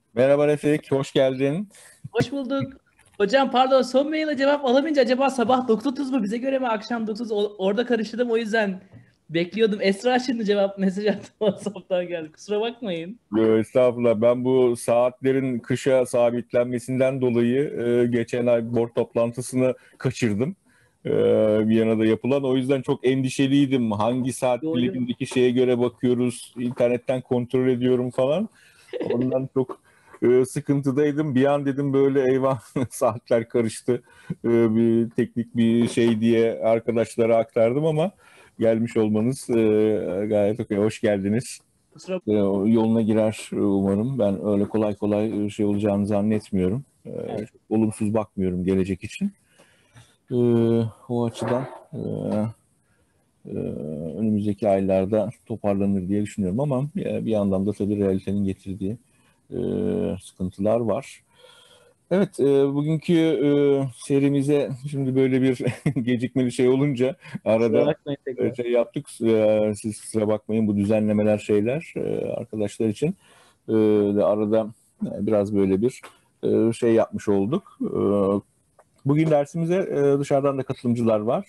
Merhaba Refik, hoş geldin. Hoş bulduk. Hocam pardon, son maile cevap alamayınca acaba sabah 9.30 mu bize göre mi akşam 9 orada karıştırdım, o yüzden bekliyordum. Esra şimdi cevap mesaj attı WhatsApp'tan geldi. Kusura bakmayın. Estağfurullah, ben bu saatlerin kışa sabitlenmesinden dolayı geçen ay board toplantısını kaçırdım. E, Viyana'da yapılan. O yüzden çok endişeliydim. Hangi saat Yo yo. dilimindeki şeye göre bakıyoruz, internetten kontrol ediyorum falan. Ondan çok sıkıntıdaydım. Bir an dedim böyle eyvah saatler karıştı. Bir teknik bir şey diye arkadaşlara aktardım ama gelmiş olmanız gayet okey. Hoş geldiniz. Kusura Yoluna girer umarım. Ben öyle kolay kolay şey olacağını zannetmiyorum. Evet. Çok olumsuz bakmıyorum gelecek için. E, O açıdan e, önümüzdeki aylarda toparlanır diye düşünüyorum ama bir yandan da tabii realitenin getirdiği e, sıkıntılar var. Evet, bugünkü serimize şimdi böyle bir gecikmeli şey olunca Kusura arada bakmayın tekrar. şey yaptık. Siz kusura bakmayın bu düzenlemeler şeyler arkadaşlar için. De arada biraz böyle bir şey yapmış olduk. Bugün dersimize dışarıdan da katılımcılar var.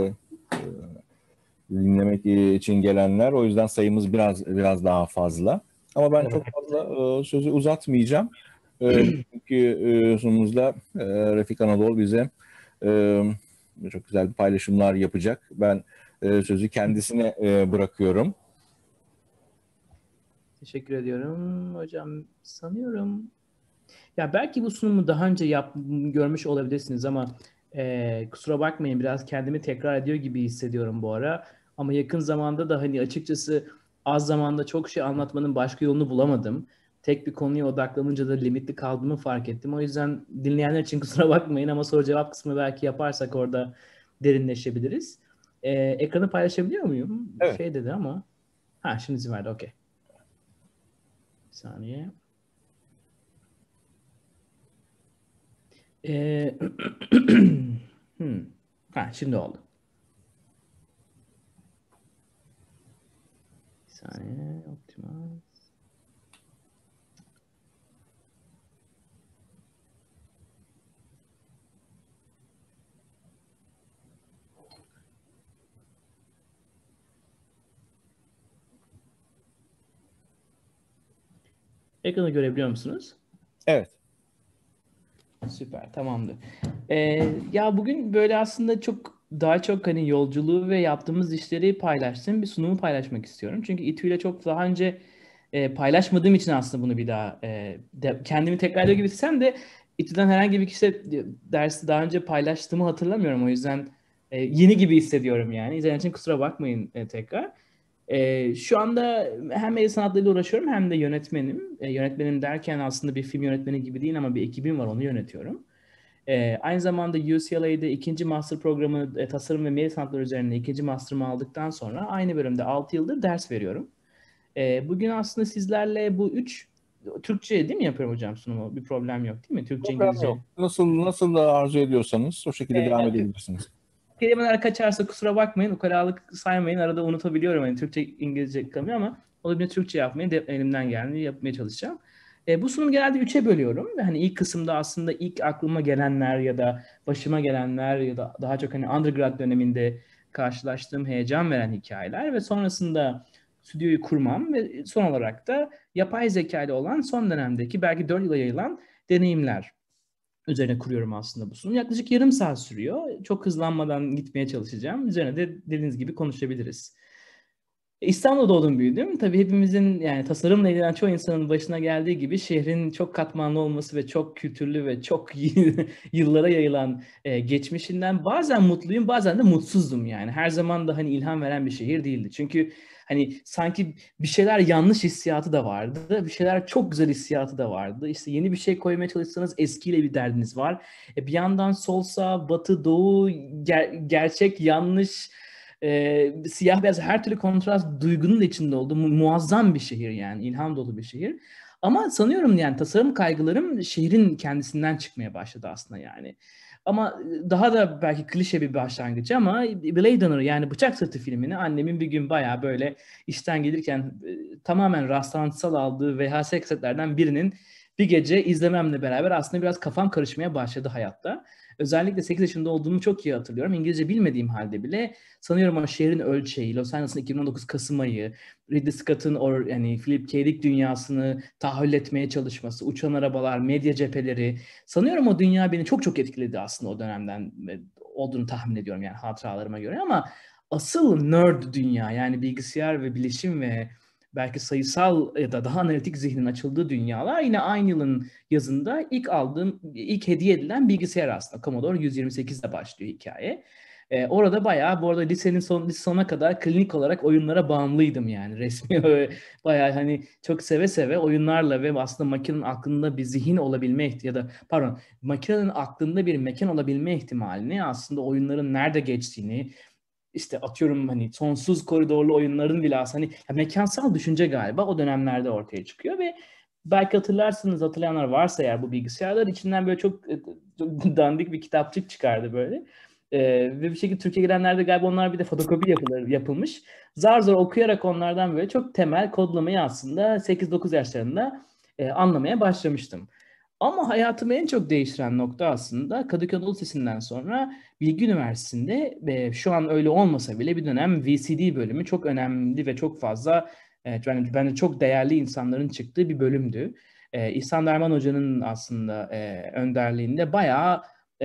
Dinlemek için gelenler. O yüzden sayımız biraz daha fazla. Ama ben çok Evet. fazla sözü uzatmayacağım. Çünkü sonumuzda Refik Anadolu bize çok güzel paylaşımlar yapacak. Ben sözü kendisine bırakıyorum. Teşekkür ediyorum hocam. Sanıyorum ya belki bu sunumu daha önce görmüş olabilirsiniz ama kusura bakmayın, biraz kendimi tekrar ediyor gibi hissediyorum bu ara. Ama yakın zamanda da hani açıkçası az zamanda çok şey anlatmanın başka yolunu bulamadım. Tek bir konuya odaklanınca da limitli kaldığımı fark ettim. O yüzden dinleyenler için kusura bakmayın ama soru cevap kısmı belki yaparsak orada derinleşebiliriz. Ekranı paylaşabiliyor muyum? Evet. Şey dedi ama. Ha, şimdi izin verdi. Okey. Bir saniye. Ee, hmm. Ha, şimdi oldu. Bir saniye. Optimal. Ekranı görebiliyor musunuz? Evet. Süper, tamamdır. Ya bugün böyle aslında daha çok hani yolculuğu ve yaptığımız işleri paylaştığım bir sunumu paylaşmak istiyorum. Çünkü İTÜ ile çok daha önce paylaşmadığım için aslında bunu bir daha kendimi tekrarlıyor gibi hissetsem de İTÜ'den herhangi bir kişi dersi daha önce paylaştığımı hatırlamıyorum. O yüzden yeni gibi hissediyorum yani. İzleyen için kusura bakmayın tekrar. Şu anda hem el sanatlarıyla uğraşıyorum hem de yönetmenim. Yönetmenim derken aslında bir film yönetmeni gibi değil ama bir ekibim var, onu yönetiyorum. Aynı zamanda UCLA'de ikinci master programı tasarım ve medya sanatları üzerine ikinci master'ımı aldıktan sonra aynı bölümde 6 yıldır ders veriyorum. Bugün aslında sizlerle bu üç Türkçe değil mi yapıyorum hocam sunumu? Bir problem yok değil mi? Türkçe, Problem yok. İngilizce. Nasıl da arzu ediyorsanız o şekilde devam Ee, edebilirsiniz. Kelimeler kaçarsa kusura bakmayın. Ukalalık saymayın. Arada unutabiliyorum. Yani Türkçe, İngilizce kalıyor ama olabildiğince Türkçe yapmayı elimden geldiğince yapmaya çalışacağım. Bu sunumu genelde üçe bölüyorum. Ve hani ilk kısımda aslında ilk aklıma gelenler ya da başıma gelenler ya da daha çok hani undergrad döneminde karşılaştığım heyecan veren hikayeler ve sonrasında stüdyoyu kurmam ve son olarak da yapay zeka ile olan son dönemdeki belki 4 yıla yayılan deneyimler üzerine kuruyorum aslında bu sunum. Yaklaşık yarım saat sürüyor. Çok hızlanmadan gitmeye çalışacağım. Üzerine de dediğiniz gibi konuşabiliriz. İstanbul'da doğdum büyüdüm. Tabii hepimizin yani tasarımla ilgilenen çoğu insanın başına geldiği gibi şehrin çok katmanlı olması ve çok kültürlü ve çok yıllara yayılan geçmişinden bazen mutluyum, bazen de mutsuzdum yani. Her zaman da hani ilham veren bir şehir değildi. Çünkü hani sanki bir şeyler yanlış hissiyatı da vardı. Bir şeyler çok güzel hissiyatı da vardı. İşte yeni bir şey koymaya çalışsanız eskiyle bir derdiniz var. Bir yandan sol sağ, batı, doğu, gerçek, yanlış, siyah beyaz her türlü kontrast duygunun da içinde olduğu muazzam bir şehir yani. İlham dolu bir şehir. Ama sanıyorum yani tasarım kaygılarım şehrin kendisinden çıkmaya başladı aslında yani. Ama daha da belki klişe bir başlangıç ama Blade Runner yani Bıçak Sırtı filmini annemin bir gün bayağı böyle işten gelirken tamamen rastlantısal aldığı VHS kasetlerden birinin bir gece izlememle beraber aslında biraz kafam karışmaya başladı hayatta. Özellikle 8 yaşında olduğumu çok iyi hatırlıyorum. İngilizce bilmediğim halde bile sanıyorum o şehrin ölçeği, Los Angeles'ın 2019 Kasım ayı, Ridley Scott'ın yani Philip K. Dick dünyasını tahayyül etmeye çalışması, uçan arabalar, medya cepheleri. Sanıyorum o dünya beni çok çok etkiledi aslında o dönemden olduğunu tahmin ediyorum yani hatıralarıma göre, ama asıl nerd dünya, yani bilgisayar ve bilişim ve belki sayısal ya da daha analitik zihnin açıldığı dünyalar yine aynı yılın yazında ilk hediye edilen bilgisayar aslında. Commodore 128'de başlıyor hikaye. Orada bayağı, bu arada lise sonuna kadar klinik olarak oyunlara bağımlıydım yani resmi. Bayağı hani çok seve seve oyunlarla ve aslında makinenin aklında bir zihin olabilme ya da pardon, makinenin aklında bir mekan olabilme ihtimalini, aslında oyunların nerede geçtiğini, işte atıyorum hani sonsuz koridorlu oyunların bile aslında hani mekansal düşünce galiba o dönemlerde ortaya çıkıyor ve belki hatırlarsınız, hatırlayanlar varsa eğer, bu bilgisayarlar içinden böyle çok dandik bir kitapçık çıkardı böyle. Ve bir şekilde Türkiye'ye girenlerde galiba onlar bir de fotokopi yapılmış. Zar zor okuyarak onlardan böyle çok temel kodlamayı aslında 8-9 yaşlarında anlamaya başlamıştım. Ama hayatımı en çok değiştiren nokta aslında Kadıköy Anadolu Lisesi'nden sonra Bilgi Üniversitesi'nde, ve şu an öyle olmasa bile bir dönem VCD bölümü çok önemli ve çok fazla bence çok değerli insanların çıktığı bir bölümdü. İhsan Derman Hoca'nın aslında önderliğinde bayağı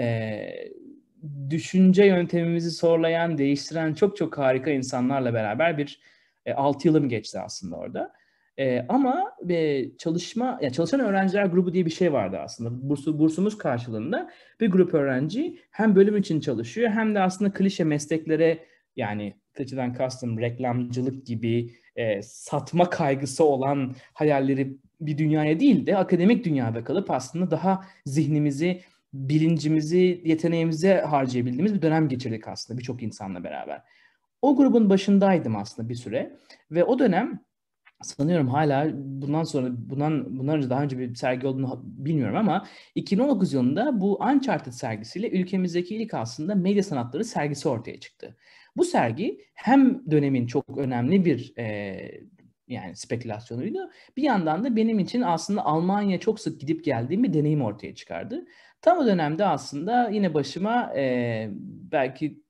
düşünce yöntemimizi sorulayan, değiştiren çok çok harika insanlarla beraber bir 6 yılım geçti aslında orada. Ama çalışan öğrenciler grubu diye bir şey vardı aslında. Bursumuz karşılığında bir grup öğrenci hem bölüm için çalışıyor hem de aslında klişe mesleklere, yani klişeden kastım reklamcılık gibi satma kaygısı olan hayalleri bir dünyaya değil de akademik dünyada kalıp aslında daha zihnimizi, bilincimizi, yeteneğimizi harcayabildiğimiz bir dönem geçirdik aslında birçok insanla beraber. O grubun başındaydım aslında bir süre ve o dönem sanıyorum hala bundan önce daha önce bir sergi olduğunu bilmiyorum ama 2019 yılında bu Uncharted sergisiyle ülkemizdeki ilk aslında medya sanatları sergisi ortaya çıktı. Bu sergi hem dönemin çok önemli bir yani spekülasyonuydu. Bir yandan da benim için aslında Almanya'ya çok sık gidip geldiğim bir deneyim ortaya çıkardı. Tam o dönemde aslında yine başıma belki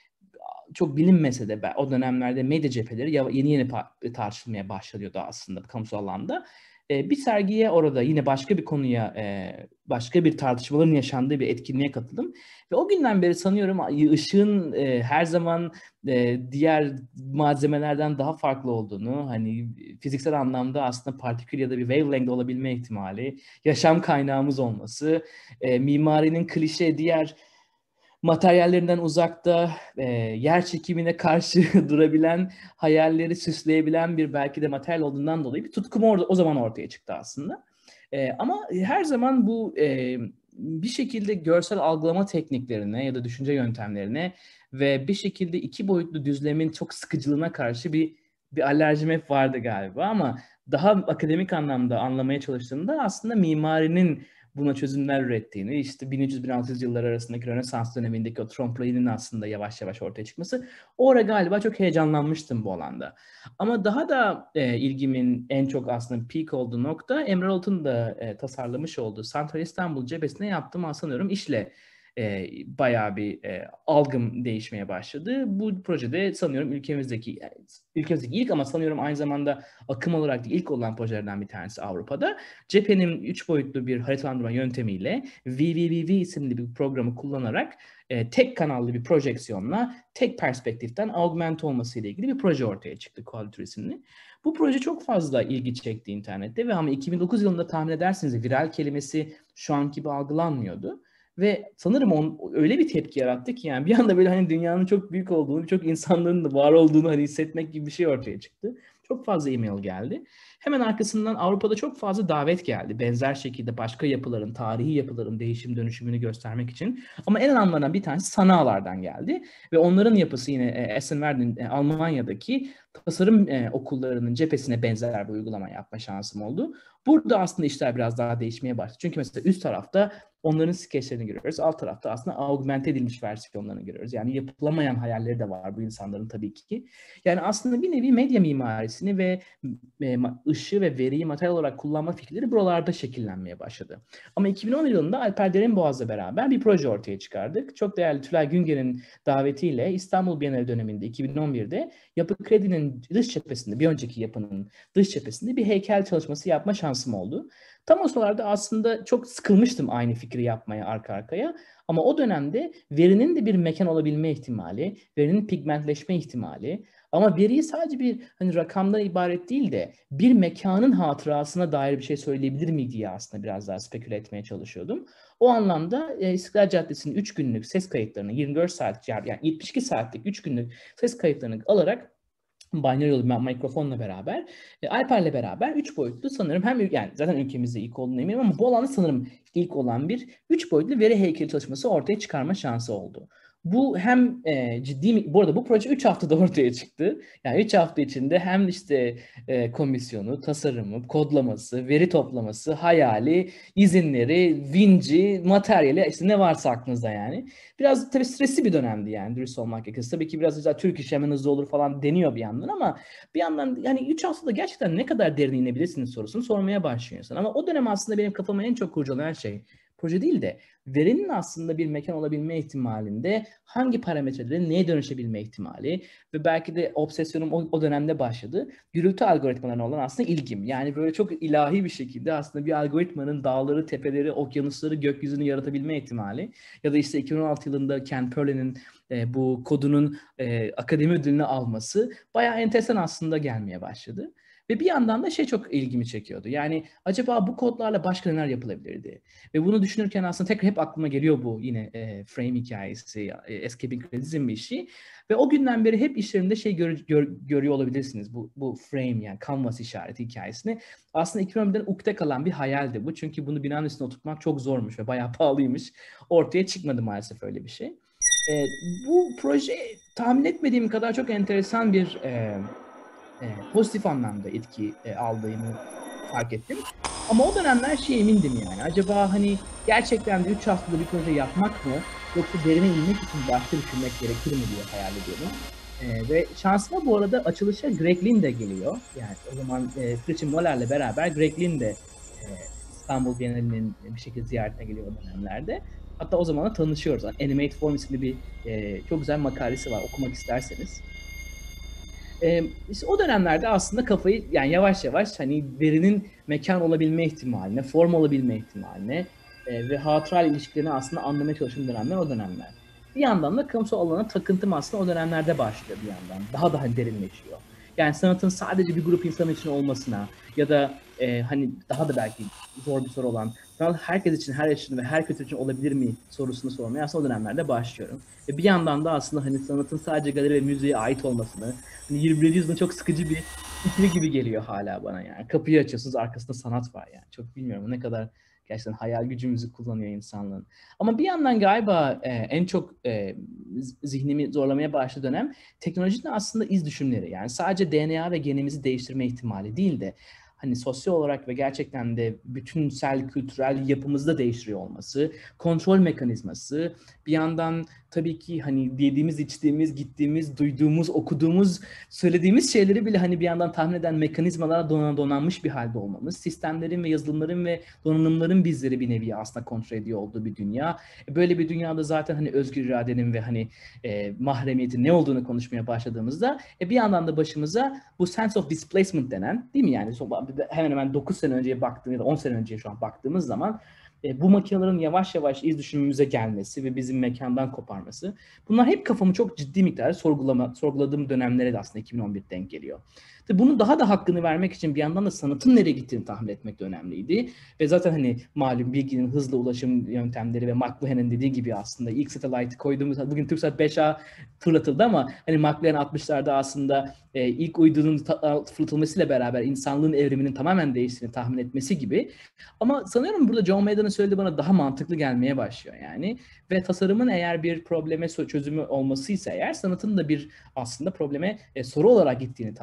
çok bilinmese de o dönemlerde medya cepheleri yeni tartışılmaya başlıyordu aslında kamusal alanda. Bir sergiye orada yine başka bir konuya, başka bir tartışmaların yaşandığı bir etkinliğe katıldım. Ve o günden beri sanıyorum ışığın her zaman diğer malzemelerden daha farklı olduğunu, hani fiziksel anlamda aslında partikül ya da bir wavelength olabilme ihtimali, yaşam kaynağımız olması, mimarinin klişe diğer materyallerinden uzakta, yer çekimine karşı durabilen, hayalleri süsleyebilen bir belki de materyal olduğundan dolayı bir tutkum o zaman ortaya çıktı aslında. Ama her zaman bu bir şekilde görsel algılama tekniklerine ya da düşünce yöntemlerine ve bir şekilde iki boyutlu düzlemin çok sıkıcılığına karşı bir alerjim hep vardı galiba, ama daha akademik anlamda anlamaya çalıştığımda aslında mimarinin buna çözümler ürettiğini, işte 1300-1600 yılları arasındaki Rönesans dönemindeki o trompe-l'œil'in aslında yavaş yavaş ortaya çıkması, orada galiba çok heyecanlanmıştım bu alanda. Ama daha da ilgimin en çok aslında peak olduğu nokta, Emre Olt'un da tasarlamış olduğu Santral İstanbul cephesine yaptığım sanıyorum işle bayağı bir algım değişmeye başladı. Bu projede sanıyorum ülkemizdeki ilk, ama sanıyorum aynı zamanda akım olarak da ilk olan projelerden bir tanesi Avrupa'da. Cephenin 3 boyutlu bir haritalandırma yöntemiyle VVVV isimli bir programı kullanarak tek kanallı bir projeksiyonla tek perspektiften augment olması ile ilgili bir proje ortaya çıktı, Quadrature isimli. Bu proje çok fazla ilgi çekti internette ve ama 2009 yılında tahmin edersiniz viral kelimesi şu anki gibi algılanmıyordu. Ve sanırım öyle bir tepki yarattı ki yani bir anda böyle hani dünyanın çok büyük olduğunu, birçok insanlığın da var olduğunu hani hissetmek gibi bir şey ortaya çıktı. Çok fazla e-mail geldi. Hemen arkasından Avrupa'da çok fazla davet geldi. Benzer şekilde başka yapıların, tarihi yapıların değişim dönüşümünü göstermek için. Ama en önemlilerinden bir tanesi Sanaalar'dan geldi. Ve onların yapısı yine Essen-Werder'in Almanya'daki tasarım okullarının cephesine benzer bir uygulama yapma şansım oldu. Burada aslında işler biraz daha değişmeye başladı. Çünkü mesela üst tarafta Onların skeçlerini görüyoruz. Alt tarafta aslında augmente edilmiş versiyonlarını görüyoruz. Yani yapılamayan hayalleri de var bu insanların tabii ki. Yani aslında bir nevi medya mimarisini ve ışığı ve veriyi materyal olarak kullanma fikirleri buralarda şekillenmeye başladı. Ama 2011 yılında Alper Derinboğaz'la beraber bir proje ortaya çıkardık. Çok değerli Tülay Günger'in davetiyle İstanbul Bienali döneminde 2011'de Yapı Kredi'nin dış cephesinde, bir önceki yapının dış cephesinde bir heykel çalışması yapma şansım oldu. Tam o sıralarda aslında çok sıkılmıştım aynı fikri yapmaya arka arkaya. Ama o dönemde verinin de bir mekan olabilme ihtimali, verinin pigmentleşme ihtimali, ama veriyi sadece bir hani rakamdan ibaret değil de bir mekanın hatırasına dair bir şey söyleyebilir mi diye aslında biraz daha speküle etmeye çalışıyordum. O anlamda İstiklal Caddesi'nin 3 günlük ses kayıtlarını, 24 saat yani 72 saatlik 3 günlük ses kayıtlarını alarak binary mikrofonla beraber, Alper'le beraber 3 boyutlu sanırım yani zaten ülkemizde ilk olduğunu eminim ama bu alanda sanırım ilk olan bir 3 boyutlu veri heykeli çalışması ortaya çıkarma şansı oldu. Bu hem ciddi, bu arada bu proje 3 haftada ortaya çıktı. Yani 3 hafta içinde hem işte komisyonu, tasarımı, kodlaması, veri toplaması, hayali, izinleri, vinci, materyali, işte ne varsa aklınızda yani. Biraz tabii stresli bir dönemdi yani dürüst olmak gerekirse. Tabii ki biraz daha Türk iş hemen hızlı olur falan deniyor bir yandan ama bir yandan yani 3 haftada gerçekten ne kadar derine inebilirsiniz sorusunu sormaya başlıyor insan. Ama o dönem aslında benim kafama en çok kurcalayan şey proje değil de verinin aslında bir mekan olabilme ihtimalinde hangi parametrelerin neye dönüşebilme ihtimali ve belki de obsesyonum o dönemde başladı. Gürültü algoritmalarına olan aslında ilgim. Yani böyle çok ilahi bir şekilde aslında bir algoritmanın dağları, tepeleri, okyanusları, gökyüzünü yaratabilme ihtimali ya da işte 2016 yılında Ken Perlin'in bu kodunun akademi ödülünü alması bayağı enteresan aslında gelmeye başladı. Ve bir yandan da şey çok ilgimi çekiyordu. Yani acaba bu kodlarla başka neler yapılabilirdi? Ve bunu düşünürken aslında tekrar hep aklıma geliyor bu yine frame hikayesi, Escaping Realism bir işi. Ve o günden beri hep işlerimde şey görüyor olabilirsiniz. Bu frame yani canvas işareti hikayesini. Aslında 2011'den ukde kalan bir hayaldi bu. Çünkü bunu binanın üstüne oturtmak çok zormuş ve bayağı pahalıymış. Ortaya çıkmadı maalesef öyle bir şey. Bu proje tahmin etmediğim kadar çok enteresan bir pozitif anlamda etki aldığını fark ettim. Ama o dönemler şey emindim yani. Acaba hani gerçekten de 3 haftada bir proje yapmak mı yoksa derine inmek için başka düşünmek gerekir mi diye hayal ediyorum. Ve şansıma bu arada açılışa Greg Lynn de geliyor. Yani o zaman Christian Moller'le beraber Greg Lynn de İstanbul Bienali'nin bir şekilde ziyaretine geliyor o dönemlerde. Hatta o zaman da tanışıyoruz. Animate Form isimli bir çok güzel makalesi var okumak isterseniz. İşte o dönemlerde aslında kafayı yani yavaş yavaş hani verinin mekan olabilme ihtimaline, form olabilme ihtimaline ve hatıra ilişkilerini aslında anlamaya çalıştığım dönemler o dönemler. Bir yandan da kamusal alana takıntım aslında o dönemlerde başlıyor bir yandan. Daha da derinleşiyor. Yani sanatın sadece bir grup insan için olmasına ya da hani daha da belki zor bir soru olan herkes için, her yaşın ve her kültür için olabilir mi sorusunu sormaya aslında o dönemlerde başlıyorum. Ve bir yandan da aslında hani sanatın sadece galeri ve müziğe ait olmasını, hani 21. yüzyılın çok sıkıcı bir fikri gibi geliyor hala bana yani. Kapıyı açıyorsunuz, arkasında sanat var yani. Çok bilmiyorum ne kadar gerçekten hayal gücümüzü kullanıyor insanlığın. Ama bir yandan galiba en çok zihnimi zorlamaya başladığı dönem teknolojinin aslında iz düşümleri. Yani sadece DNA ve genimizi değiştirme ihtimali değil de hani sosyal olarak ve gerçekten de bütünsel kültürel yapımızda değiştiriyor olması, kontrol mekanizması, bir yandan tabii ki hani yediğimiz, içtiğimiz, gittiğimiz, duyduğumuz, okuduğumuz, söylediğimiz şeyleri bile hani bir yandan tahmin eden mekanizmalara donanmış bir halde olmamız, sistemlerin ve yazılımların ve donanımların bizleri bir nevi aslında kontrol ediyor olduğu bir dünya. Böyle bir dünyada zaten hani özgür iradenin ve hani mahremiyetin ne olduğunu konuşmaya başladığımızda bir yandan da başımıza bu sense of displacement denen, değil mi yani hemen hemen 9 sene önceye baktığımız ya da 10 sene önceye şu an baktığımız zaman bu makinelerin yavaş yavaş iz düşümümüze gelmesi ve bizim mekandan koparması. Bunlar hep kafamı çok ciddi miktarda sorguladığım dönemlere de aslında 2011 denk geliyor. Tabii bunun daha da hakkını vermek için bir yandan da sanatın nereye gittiğini tahmin etmek de önemliydi. Ve zaten hani malum bilginin hızlı ulaşım yöntemleri ve McLuhan'ın dediği gibi aslında ilk satellite koyduğumuz, bugün TürkSat 5A fırlatıldı ama hani McLuhan 60'larda aslında ilk uydunun fırlatılmasıyla beraber insanlığın evriminin tamamen değiştiğini tahmin etmesi gibi. Ama sanıyorum burada John Maden'ın söylediği bana daha mantıklı gelmeye başlıyor yani. Ve tasarımın eğer bir probleme çözümü olmasıysa eğer sanatın da bir aslında probleme soru olarak gittiğini tahmin et.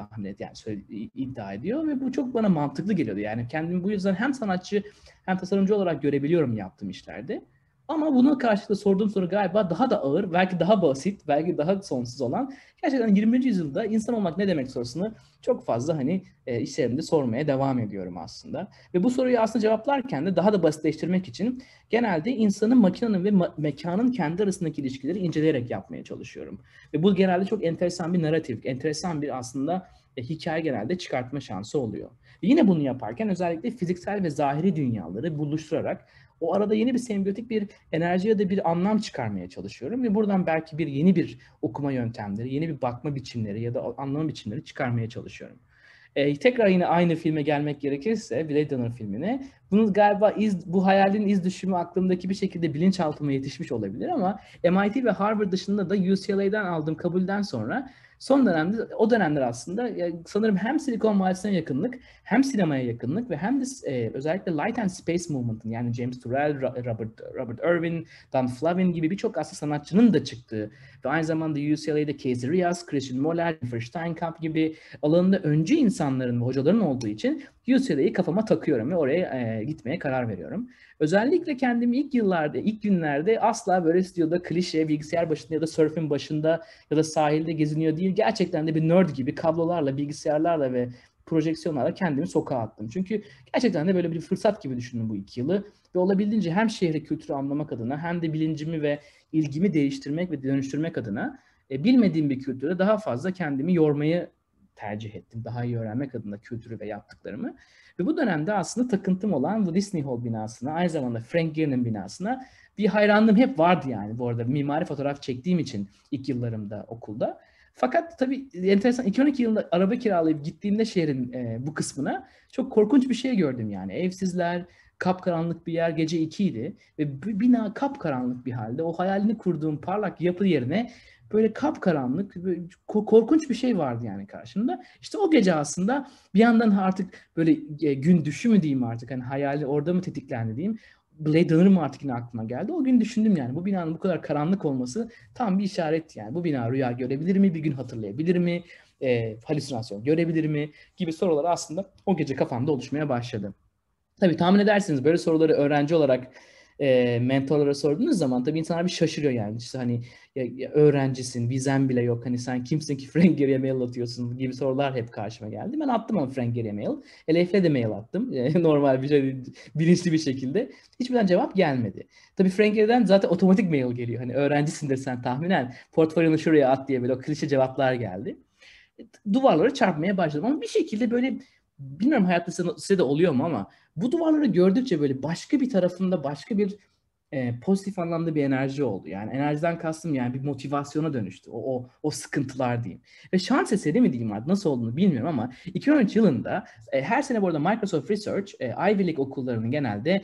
yani iddia ediyor ve bu çok bana mantıklı geliyordu. Yani kendimi bu yüzden hem sanatçı hem tasarımcı olarak görebiliyorum yaptığım işlerde. Ama bunun karşılığı sorduğum soru galiba daha da ağır, belki daha basit, belki daha sonsuz olan, gerçekten 20. yüzyılda insan olmak ne demek sorusunu çok fazla hani işlerimde sormaya devam ediyorum aslında. Ve bu soruyu aslında cevaplarken de daha da basitleştirmek için genelde insanın, makinenin ve mekanın kendi arasındaki ilişkileri inceleyerek yapmaya çalışıyorum. Ve bu genelde çok enteresan bir narratif, enteresan bir aslında hikaye genelde çıkartma şansı oluyor. Ve yine bunu yaparken özellikle fiziksel ve zahiri dünyaları buluşturarak o arada yeni bir sembiyotik bir enerji ya da bir anlam çıkarmaya çalışıyorum. Ve buradan belki yeni bir okuma yöntemleri, yeni bir bakma biçimleri ya da anlama biçimleri çıkarmaya çalışıyorum. Tekrar yine aynı filme gelmek gerekirse, Blade Runner filmine, bunu galiba bu hayalin iz düşümü aklımdaki bir şekilde bilinçaltıma yetişmiş olabilir ama MIT ve Harvard dışında da UCLA'dan aldığım kabulden sonra son dönemde, o dönemler aslında sanırım hem Silikon Vadisi'ne yakınlık, hem sinemaya yakınlık ve hem de özellikle Light and Space Movement'ın, yani James Turrell, Robert Irwin, Dan Flavin gibi birçok aslında sanatçının da çıktığı ve aynı zamanda UCLA'da Casey Rias, Christian Moller, Jennifer Steinkamp gibi alanında öncü insanların ve hocaların olduğu için UCLA'yı kafama takıyorum ve oraya gitmeye karar veriyorum. Özellikle kendimi ilk yıllarda, ilk günlerde asla böyle stüdyoda klişe, bilgisayar başında ya da surf'in başında ya da sahilde geziniyor değil, gerçekten de bir nerd gibi kablolarla, bilgisayarlarla ve projeksiyonlarla kendimi sokağa attım. Çünkü gerçekten de böyle bir fırsat gibi düşündüm bu 2 yılı ve olabildiğince hem şehri, kültürü anlamak adına hem de bilincimi ve ilgimi değiştirmek ve dönüştürmek adına bilmediğim bir kültüre daha fazla kendimi yormayı tercih ettim. Daha iyi öğrenmek adına kültürü ve yaptıklarımı. Ve bu dönemde aslında takıntım olan bu Disney Hall binasına, aynı zamanda Frank Gehry'nin binasına bir hayranlığım hep vardı yani. Bu arada mimari fotoğraf çektiğim için ilk yıllarımda okulda. Fakat tabii enteresan, 2012 yılında araba kiralayıp gittiğimde şehrin bu kısmına çok korkunç bir şey gördüm yani. Evsizler, kapkaranlık bir yer, gece 2 idi ve bina kapkaranlık bir halde. O hayalini kurduğum parlak yapı yerine böyle kapkaranlık, böyle korkunç bir şey vardı yani karşımda. İşte o gece aslında bir yandan artık böyle gün düşü mü diyeyim artık, hani hayali orada mı tetiklendi diyeyim. Blade Runner mı artık yine aklıma geldi. O gün düşündüm yani bu binanın bu kadar karanlık olması tam bir işaret yani. Bu bina rüya görebilir mi? Bir gün hatırlayabilir mi? Halüsinasyon görebilir mi? Gibi sorular aslında o gece kafamda oluşmaya başladı. Tabii tahmin edersiniz böyle soruları öğrenci olarak mentorlara sorduğunuz zaman tabii insanlar bir şaşırıyor yani. İşte hani öğrencisin, vizen bile yok. Hani sen kimsin ki Frank Gehry'e mail atıyorsun gibi sorular hep karşıma geldi. Ben attım ama Frank Gehry'e mail. Elif'le de mail attım. Normal bir şey, bilinçli bir şekilde. Hiçbirden cevap gelmedi. Tabii Frank Gehry'den zaten otomatik mail geliyor. Hani öğrencisindir sen tahminen. Portfolyonu şuraya at diye böyle o klişe cevaplar geldi. Duvarlara çarpmaya başladım ama bir şekilde böyle, bilmiyorum hayatta size de oluyor mu ama bu duvarları gördükçe böyle başka bir tarafında başka bir pozitif anlamda bir enerji oldu. Yani enerjiden kastım yani bir motivasyona dönüştü. O sıkıntılar diyeyim. Ve şans eseri mi diyeyim artık, nasıl olduğunu bilmiyorum ama 2013 yılında her sene bu arada Microsoft Research Ivy League okullarının genelde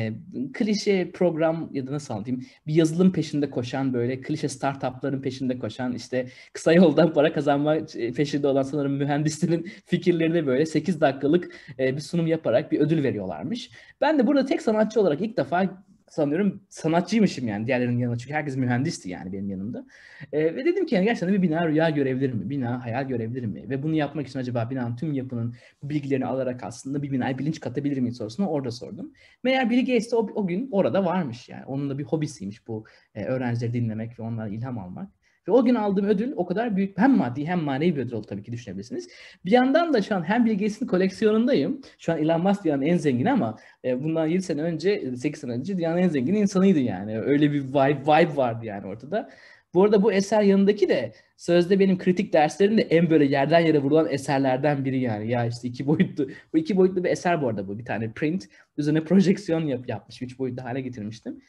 klişe program ya da nasıl anlatayım, bir yazılım peşinde koşan, böyle klişe startupların peşinde koşan, işte kısa yoldan para kazanma peşinde olan sanırım mühendislerin fikirlerini böyle 8 dakikalık bir sunum yaparak bir ödül veriyorlarmış. Ben de burada tek sanatçı olarak ilk defa sanıyorum sanatçıymışım yani diğerlerinin yanında. Çünkü herkes mühendisti yani benim yanımda. Ve dedim ki yani gerçekten bir bina rüya görebilir mi? Bina hayal görebilir mi? Ve bunu yapmak için acaba binanın tüm yapının bilgilerini alarak aslında bir binaya bilinç katabilir miyim sorusunu orada sordum. Meğer Bill Gates de o gün orada varmış yani. Onun da bir hobisiymiş bu öğrencileri dinlemek ve onlara ilham almak. Ve o gün aldığım ödül o kadar büyük, hem maddi hem manevi bir ödül oldu tabii ki, düşünebilirsiniz. Bir yandan da şu an hem Bill Gates'in koleksiyonundayım. Şu an Elon Musk dünyanın en zengini ama bundan 7 sene önce, 8 sene önce dünyanın en zengin insanıydı yani. Öyle bir vibe vardı yani ortada. Bu arada bu eser yanındaki de sözde benim kritik derslerimde en böyle yerden yere vurulan eserlerden biri yani. Ya işte 2 boyutlu. Bu 2 boyutlu bir eser bu arada bu. Bir tane print. Üzerine projeksiyon yapmış. 3 boyutlu hale getirmiştim.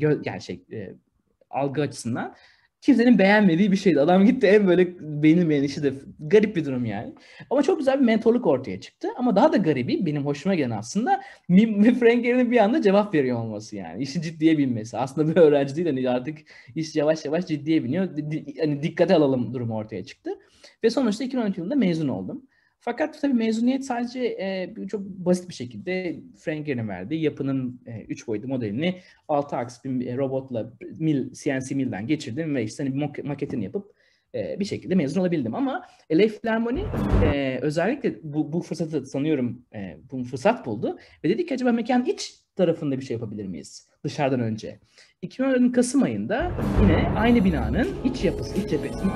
Algı açısından. Kimsenin beğenmediği bir şeydi. Adam gitti en böyle beğenilmeyen işi de, garip bir durum yani. Ama çok güzel bir mentorluk ortaya çıktı. Ama daha da garibi, benim hoşuma gelen aslında Frank Gehry'nin bir anda cevap veriyor olması yani. İşi ciddiye binmesi. Aslında bir öğrenci değil, hani artık iş yavaş yavaş ciddiye biniyor. Hani dikkate alalım durumu ortaya çıktı. Ve sonuçta 2012 yılında mezun oldum. Fakat tabii mezuniyet sadece çok basit bir şekilde Frank Gehry'nin verdiği yapının 3 boyutlu modelini 6 aks bir robotla CNC mill'den geçirdim ve işte hani maketini yapıp bir şekilde mezun olabildim. Ama LA Filarmoni özellikle bu fırsatı sanıyorum bunu fırsat buldu. Ve dedik ki acaba mekan iç tarafında bir şey yapabilir miyiz dışarıdan önce? 2014'ün Kasım ayında yine aynı binanın iç yapısı, iç cephesinin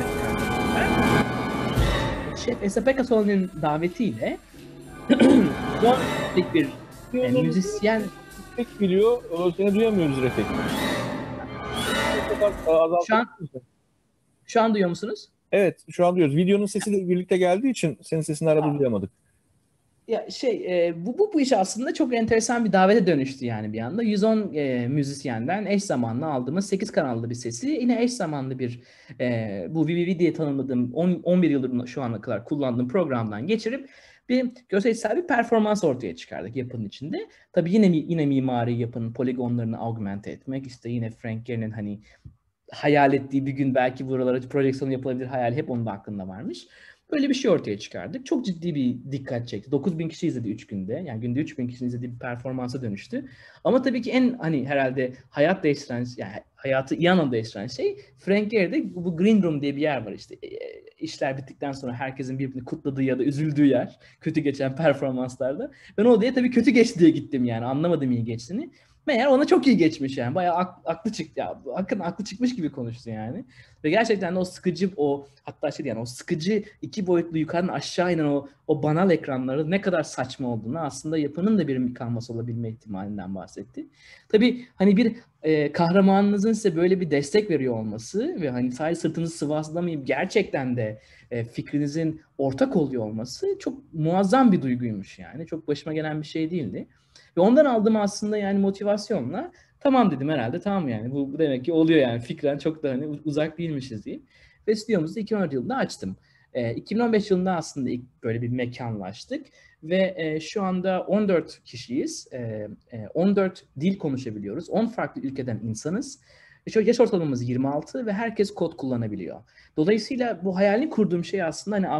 Şef Esapeka Solon'un davetiyle John bir müzisyen Pek biliyor. Seni duyamıyoruz Refik. Şu an duyuyor musunuz? Evet, şu an duyuyoruz. Videonun sesiyle birlikte geldiği için senin sesini arada duyamadık. Ya bu iş aslında çok enteresan bir davete dönüştü yani bir anda. 110 müzisyenden eş zamanlı aldığımız 8 kanallı bir sesi yine eş zamanlı bir bu VVV diye tanımladığım 11 yıldır şu ana kadar kullandığım programdan geçirip bir görselsel bir performans ortaya çıkardık yapının içinde. Tabii yine mimari yapının poligonlarını augmente etmek, işte yine Frank Gehry'nin hani hayal ettiği bir gün belki buralara projeksiyon yapılabilir hayal hep onun da aklında varmış. Böyle bir şey ortaya çıkardık. Çok ciddi bir dikkat çekti. 9.000 kişi izledi 3 günde. Yani günde 3.000 kişi izlediği bir performansa dönüştü. Ama tabii ki en hani herhalde hayat değiştiren, yani hayatı iyi anlamda değiştiren şey Frank Gehry'de bu Green Room diye bir yer var işte. İşler bittikten sonra herkesin birbirini kutladığı ya da üzüldüğü yer. Kötü geçen performanslarda. Ben o odaya tabii kötü geçti diye gittim yani. Anlamadım iyi geçtiğini. Meğer ona çok iyi geçmiş yani. Bayağı aklı çıktı ya. Hakikaten aklı çıkmış gibi konuştu yani. Ve gerçekten de o sıkıcı hatta yani o sıkıcı iki boyutlu yukarıdan aşağı inen o banal ekranları ne kadar saçma olduğunu aslında yapının da bir kalması olabilme ihtimalinden bahsetti. Tabii hani bir kahramanınızın size böyle bir destek veriyor olması ve hani sadece sırtınızı sıvazlamayıp gerçekten de fikrinizin ortak oluyor olması çok muazzam bir duyguymuş yani. Çok başıma gelen bir şey değildi. Ve ondan aldığım aslında yani motivasyonla tamam dedim herhalde tamam yani bu demek ki oluyor yani fikren çok da hani uzak değilmişiz diye. Ve stüdyomuzu 2014 yılında açtım. 2015 yılında aslında ilk böyle bir mekanlaştık ve şu anda 14 kişiyiz. 14 dil konuşabiliyoruz. 10 farklı ülkeden insanız. Yaş ortalamamız 26 ve herkes kod kullanabiliyor. Dolayısıyla bu hayalini kurduğum şey aslında hani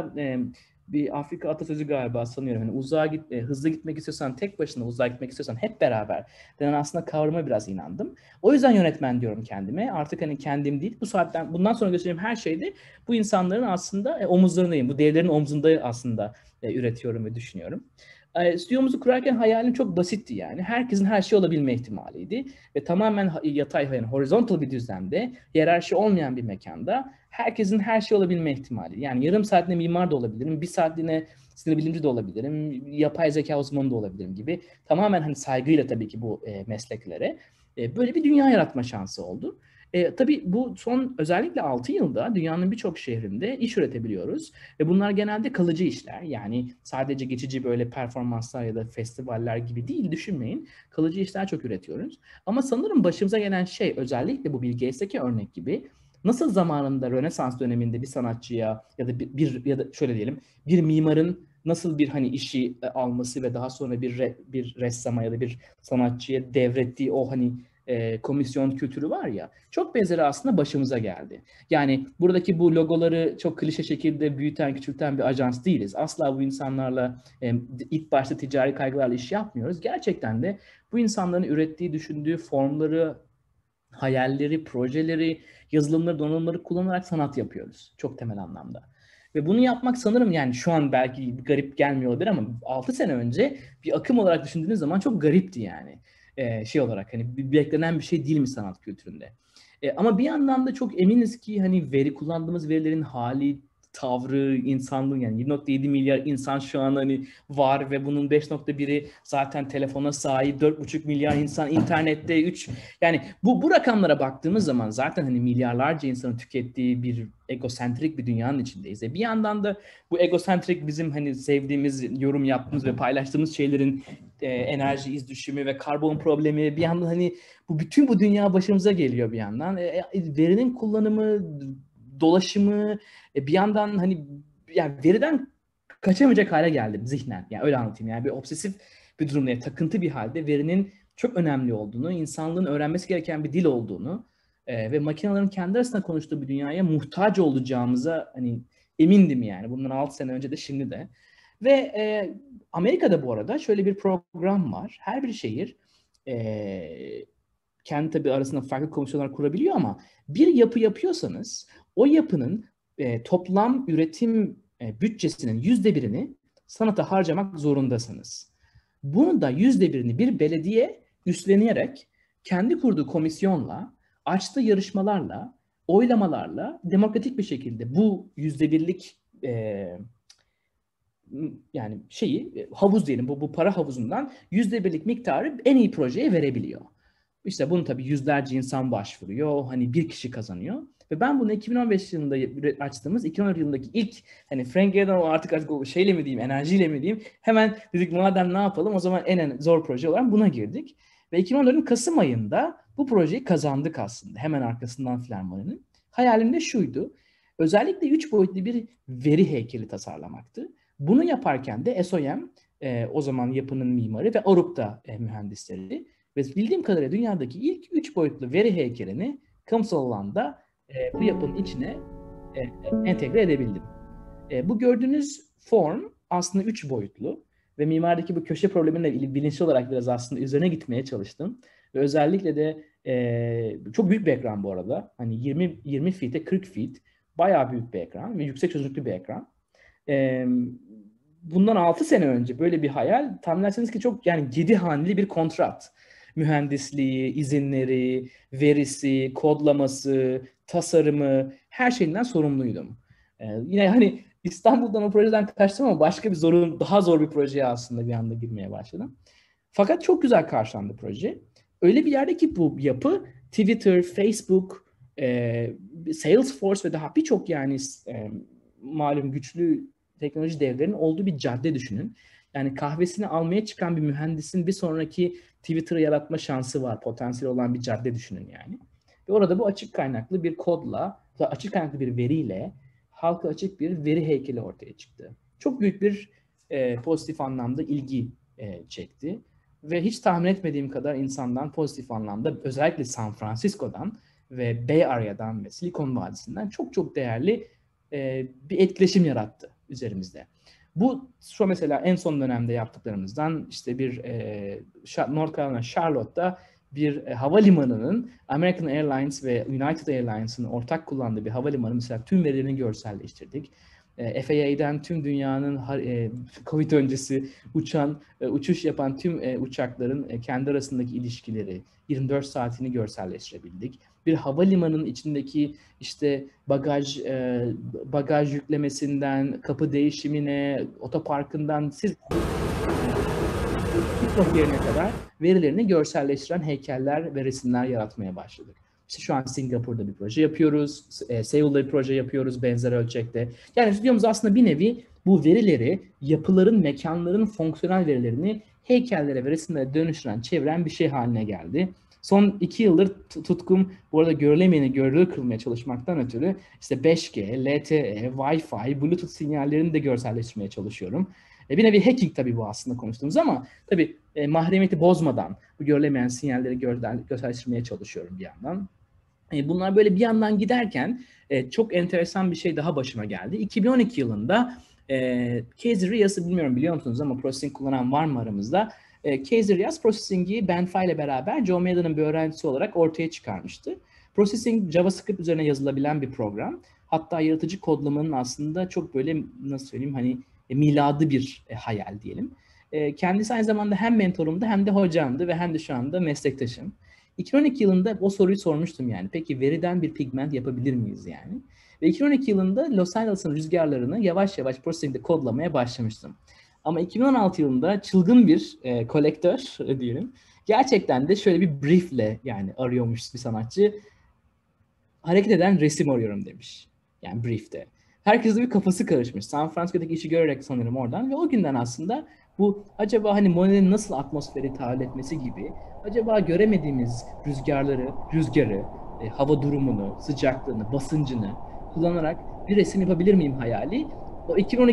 bir Afrika atasözü galiba sanıyorum. Hani hızlı gitmek istiyorsan tek başına, uzağa gitmek istiyorsan hep beraber denen aslında kavrama biraz inandım. O yüzden yönetmen diyorum kendime. Artık hani kendim değil, bundan sonra göstereceğim her şeyde bu insanların aslında omuzlarındayım. Bu devlerin omzunda aslında üretiyorum ve düşünüyorum. Stüdyomuzu kurarken hayalim çok basitti yani. Herkesin her şey olabilme ihtimaliydi. Ve tamamen yatay, yani horizontal bir düzlemde, hiyerarşi olmayan bir mekanda herkesin her şey olabilme ihtimali. Yani yarım saatliğine mimar da olabilirim, bir saatliğine sinir bilimci de olabilirim, yapay zeka uzmanı da olabilirim gibi. Tamamen hani saygıyla tabii ki bu mesleklere. Böyle bir dünya yaratma şansı oldu. Tabii bu son özellikle 6 yılda dünyanın birçok şehrinde iş üretebiliyoruz. Ve bunlar genelde kalıcı işler. Yani sadece geçici böyle performanslar ya da festivaller gibi değil düşünmeyin. Kalıcı işler çok üretiyoruz. Ama sanırım başımıza gelen şey özellikle bu Bill Gates'teki örnek gibi nasıl zamanında Rönesans döneminde bir sanatçıya ya da ya da şöyle diyelim bir mimarın nasıl bir hani işi alması ve daha sonra bir ressama ya da bir sanatçıya devrettiği o hani komisyon kültürü var ya çok benzeri aslında başımıza geldi. Yani buradaki bu logoları çok klişe şekilde büyüten, küçülten bir ajans değiliz. Asla bu insanlarla ilk başta ticari kaygılarla iş yapmıyoruz. Gerçekten de bu insanların ürettiği, düşündüğü formları, hayalleri, projeleri, yazılımları, donanımları kullanarak sanat yapıyoruz. Çok temel anlamda. Ve bunu yapmak sanırım yani şu an belki garip gelmiyor olabilir ama 6 sene önce bir akım olarak düşündüğünüz zaman çok garipti yani. Şey olarak hani beklenen bir şey değil mi sanat kültüründe? Ama bir yandan da çok eminiz ki hani kullandığımız verilerin hali, tavrı, insanlığın yani 7.7 milyar insan şu an hani var ve bunun 5.1'i zaten telefona sahip, 4.5 milyar insan internette, yani bu rakamlara baktığımız zaman zaten hani milyarlarca insanın tükettiği bir egosentrik bir dünyanın içindeyiz. Bir yandan da bu egosentrik bizim hani sevdiğimiz, yorum yaptığımız ve paylaştığımız şeylerin enerji iz düşümü ve karbon problemi bir yandan hani bütün bu dünya başımıza geliyor bir yandan. Verinin kullanımı, dolaşımı bir yandan hani yani veriden kaçamayacak hale geldim zihnen. Yani öyle anlatayım. Yani bir obsesif bir durumda, takıntı bir halde verinin çok önemli olduğunu, insanlığın öğrenmesi gereken bir dil olduğunu ve makinelerin kendi arasında konuştuğu bir dünyaya muhtaç olacağımıza hani emindim yani. Bundan 6 sene önce de şimdi de. Ve Amerika'da bu arada şöyle bir program var. Her bir şehir kendi tabii arasında farklı komisyonlar kurabiliyor ama bir yapı yapıyorsanız o yapının toplam üretim bütçesinin %1'ini sanata harcamak zorundasınız. Bunu da %1'ini bir belediye üstlenerek kendi kurduğu komisyonla, açtığı yarışmalarla, oylamalarla demokratik bir şekilde bu %1'lik yani havuz diyelim, bu para havuzundan %1'lik miktarı en iyi projeye verebiliyor. İşte bunu tabii yüzlerce insan başvuruyor. Hani bir kişi kazanıyor. Ve ben bunu 2015 yılında açtığımız 2014 yılındaki ilk hani Frank Gehry'den artık o şeyle mi diyeyim, enerjiyle mi diyeyim, hemen dedik madem ne yapalım, o zaman en zor proje olarak buna girdik. Ve 2014'ün Kasım ayında bu projeyi kazandık aslında. Hemen arkasından Filarmoni'nin. Hayalim de şuydu. Özellikle 3 boyutlu bir veri heykeli tasarlamaktı. Bunu yaparken de SOM, o zaman yapının mimarı ve Aruk'ta mühendisleri ve bildiğim kadarıyla dünyadaki ilk 3 boyutlu veri heykelini kamusal alanda bu yapının içine entegre edebildim. Bu gördüğünüz form aslında 3 boyutlu ve mimardaki bu köşe problemiyle bilinçli olarak biraz aslında üzerine gitmeye çalıştım. Ve özellikle de çok büyük bir ekran bu arada. Hani 20 feet'e 40 feet, bayağı büyük bir ekran ve yüksek çözünürlüklü bir ekran. Bundan 6 sene önce böyle bir hayal, tahmin ederseniz ki çok yani 7 haneli bir kontrat. Mühendisliği, izinleri, verisi, kodlaması, tasarımı, her şeyinden sorumluydum. Yine hani İstanbul'dan o projeden kaçtım ama başka bir daha zor bir projeye aslında bir anda girmeye başladım. Fakat çok güzel karşılandı proje. Öyle bir yerde ki bu yapı Twitter, Facebook, Salesforce ve daha birçok yani malum güçlü teknoloji devlerinin olduğu bir cadde düşünün. Yani kahvesini almaya çıkan bir mühendisin bir sonraki Twitter'ı yaratma şansı var. Potansiyel olan bir cadde düşünün yani. Ve orada bu açık kaynaklı bir kodla, açık kaynaklı bir veriyle halka açık bir veri heykeli ortaya çıktı. Çok büyük bir pozitif anlamda ilgi çekti. Ve hiç tahmin etmediğim kadar insandan pozitif anlamda, özellikle San Francisco'dan ve Bay Area'dan ve Silikon Vadisi'nden çok çok değerli bir etkileşim yarattı üzerimizde. Bu şu mesela en son dönemde yaptıklarımızdan işte bir North Carolina Charlotte'da bir havalimanının American Airlines ve United Airlines'ın ortak kullandığı bir havalimanı mesela tüm verilerini görselleştirdik. FAA'den tüm dünyanın Covid öncesi uçuş yapan tüm uçakların kendi arasındaki ilişkileri 24 saatini görselleştirebildik. Bir havalimanının içindeki işte bagaj yüklemesinden kapı değişimine, otoparkından birçok yerine kadar verilerini görselleştiren heykeller ve resimler yaratmaya başladık. İşte şu an Singapur'da bir proje yapıyoruz, Seul'da bir proje yapıyoruz benzer ölçekte. Yani stüdyomuz aslında bir nevi bu verileri, yapıların, mekanların fonksiyonel verilerini heykellere ve resimlere dönüştüren, çeviren bir şey haline geldi. Son 2 yıldır tutkum bu arada görülemeyeni görülür kılmaya çalışmaktan ötürü işte 5G, LTE, Wi-Fi, Bluetooth sinyallerini de görselleştirmeye çalışıyorum. Bir nevi hacking tabii bu aslında konuştuğumuz ama tabii mahremiyeti bozmadan bu görülemeyen sinyalleri görselleştirmeye çalışıyorum bir yandan. Bunlar böyle bir yandan giderken çok enteresan bir şey daha başıma geldi. 2012 yılında K-Series bilmiyorum biliyor musunuz ama processing kullanan var mı aramızda? K-Series Processing'i Benfa ile beraber Joe Maddon'ın bir öğrencisi olarak ortaya çıkarmıştı. Processing JavaScript üzerine yazılabilen bir program. Hatta yaratıcı kodlamanın aslında çok böyle nasıl söyleyeyim hani miladı bir hayal diyelim. Kendisi aynı zamanda hem mentorumdu hem de hocamdı ve hem de şu anda meslektaşım. 2012 yılında o soruyu sormuştum yani. Peki veriden bir pigment yapabilir miyiz yani? Ve 2012 yılında Los Angeles'ın rüzgarlarını yavaş yavaş Processing'de kodlamaya başlamıştım. Ama 2016 yılında çılgın bir kolektör diyelim. Gerçekten de şöyle bir briefle yani arıyormuş bir sanatçı. Hareket eden resim arıyorum demiş. Yani briefte. Herkesin bir kafası karışmış. San Francisco'daki işi görerek sanırım oradan ve o günden aslında bu acaba hani Monet'in nasıl atmosferi tahayyül etmesi gibi acaba göremediğimiz rüzgarı, hava durumunu, sıcaklığını, basıncını kullanarak bir resim yapabilir miyim hayali? O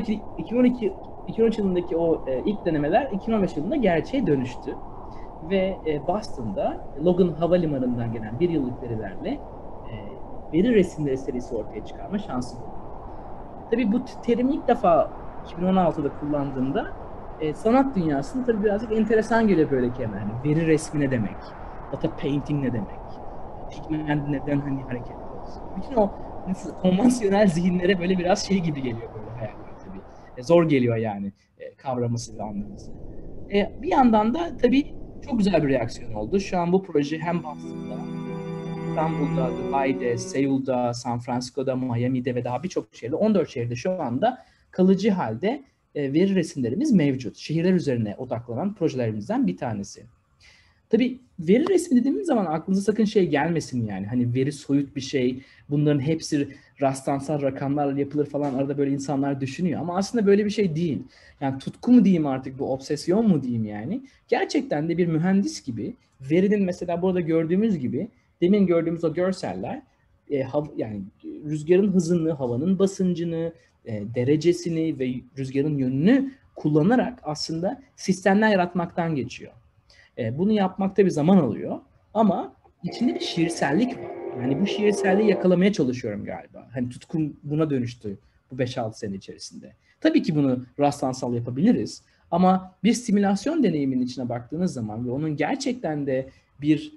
2013 yılındaki o ilk denemeler 2015 yılında gerçeğe dönüştü. Ve Boston'da Logan Havalimanı'ndan gelen bir yıllık verilerle veri resimleri serisi ortaya çıkarma şansı buldum. Tabii bu terimi ilk defa 2016'da kullandığımda sanat dünyasında tabii birazcık enteresan geliyor böyle kelime. Yani veri resmi ne demek? data painting ne demek, pigment neden hani hareket olsun. Bütün o konvansiyonel zihinlere böyle biraz şey gibi geliyor böyle hayaller tabii. Zor geliyor yani kavraması ve anlaması. Bir yandan da tabii çok güzel bir reaksiyon oldu. Şu an bu proje hem Boston'da, İstanbul'da, Dubai'de, Seul'da, San Francisco'da, Miami'de ve daha birçok şehirde, 14 şehirde şu anda kalıcı halde veri resimlerimiz mevcut. Şehirler üzerine odaklanan projelerimizden bir tanesi. Tabii veri resmi dediğimiz zaman aklınıza sakın şey gelmesin yani. Hani veri soyut bir şey, bunların hepsi rastlansal rakamlarla yapılır falan arada böyle insanlar düşünüyor. Ama aslında böyle bir şey değil. Yani tutku mu diyeyim artık, bu obsesyon mu diyeyim yani. Gerçekten de bir mühendis gibi verinin mesela burada gördüğümüz gibi, demin gördüğümüz o görseller yani rüzgarın hızını, havanın basıncını, derecesini ve rüzgarın yönünü kullanarak aslında sistemler yaratmaktan geçiyor. Bunu yapmakta bir zaman alıyor ama içinde bir şiirsellik var. Yani bu şiirselliği yakalamaya çalışıyorum galiba. Hani tutkum buna dönüştü bu 5-6 sene içerisinde. Tabii ki bunu rastlansal yapabiliriz ama bir simülasyon deneyiminin içine baktığınız zaman ve onun gerçekten de bir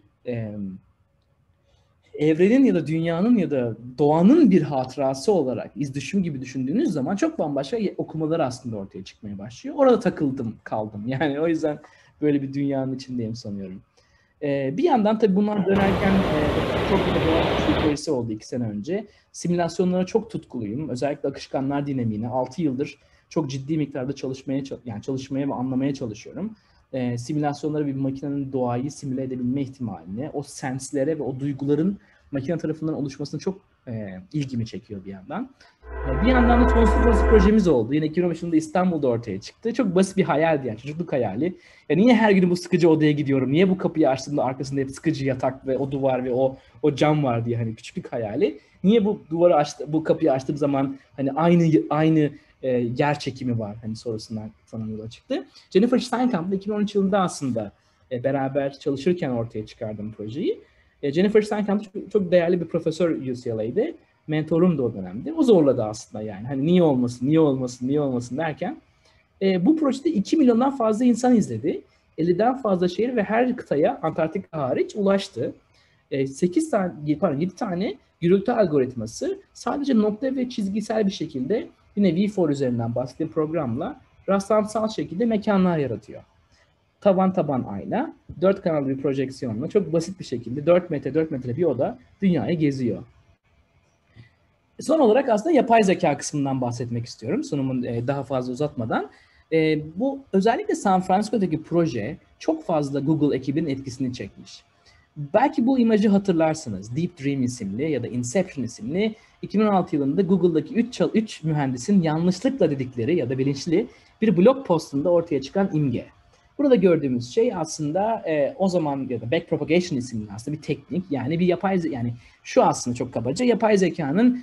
evrenin ya da dünyanın ya da doğanın bir hatırası olarak iz düşüm gibi düşündüğünüz zaman çok bambaşka okumalar aslında ortaya çıkmaya başlıyor. Orada takıldım, kaldım. Yani o yüzden böyle bir dünyanın içindeyim sanıyorum. Bir yandan tabii bunlar dönerken çok da doğa projesi oldu 2 sene önce. Simülasyonlara çok tutkuluyum. Özellikle akışkanlar dinamiğine 6 yıldır çok ciddi miktarda çalışmaya ve anlamaya çalışıyorum. Simülasyonlara bir makinenin doğayı simüle edebilme ihtimalini, o senslere ve o duyguların makine tarafından oluşmasını çok ilgimi çekiyor bir yandan. Bir yandan da sonsuz burası projemiz oldu. Yine 2015 yılında İstanbul'da ortaya çıktı. Çok basit bir hayaldi yani, çocukluk hayali. Ya niye her gün bu sıkıcı odaya gidiyorum? Niye bu kapıyı açtığımda arkasında hep sıkıcı yatak ve o duvar ve o cam var diye hani küçüklük hayali. Niye bu bu kapıyı açtığım zaman hani aynı yer çekimi var hani sorusundan sana yola çıktı. Jennifer Steinkamp'la 2013 yılında aslında beraber çalışırken ortaya çıkardım projeyi. Jennifer Steinkamp çok değerli bir profesör UCLA'de. Mentorum da o dönemde. O zorladı aslında yani. Hani niye olmasın derken. Bu projede 2 milyondan fazla insan izledi. 50'den fazla şehir ve her kıtaya Antarktika hariç ulaştı. 7 tane gürültü algoritması sadece nokta ve çizgisel bir şekilde yine V4 üzerinden bahsettiğim programla rastlantısal şekilde mekanlar yaratıyor. Taban ayna, 4 kanallı bir projeksiyonla çok basit bir şekilde 4 metre bir oda dünyayı geziyor. Son olarak aslında yapay zeka kısmından bahsetmek istiyorum sunumun daha fazla uzatmadan. Bu özellikle San Francisco'daki proje çok fazla Google ekibinin etkisini çekmiş. Belki bu imajı hatırlarsınız. Deep Dream isimli ya da Inception isimli 2016 yılında Google'daki 3 mühendisin yanlışlıkla dedikleri ya da bilinçli bir blog postunda ortaya çıkan imge. Burada gördüğümüz şey aslında o zaman ya da backpropagation isimli aslında bir teknik, yani bir yani şu aslında çok kabaca yapay zekanın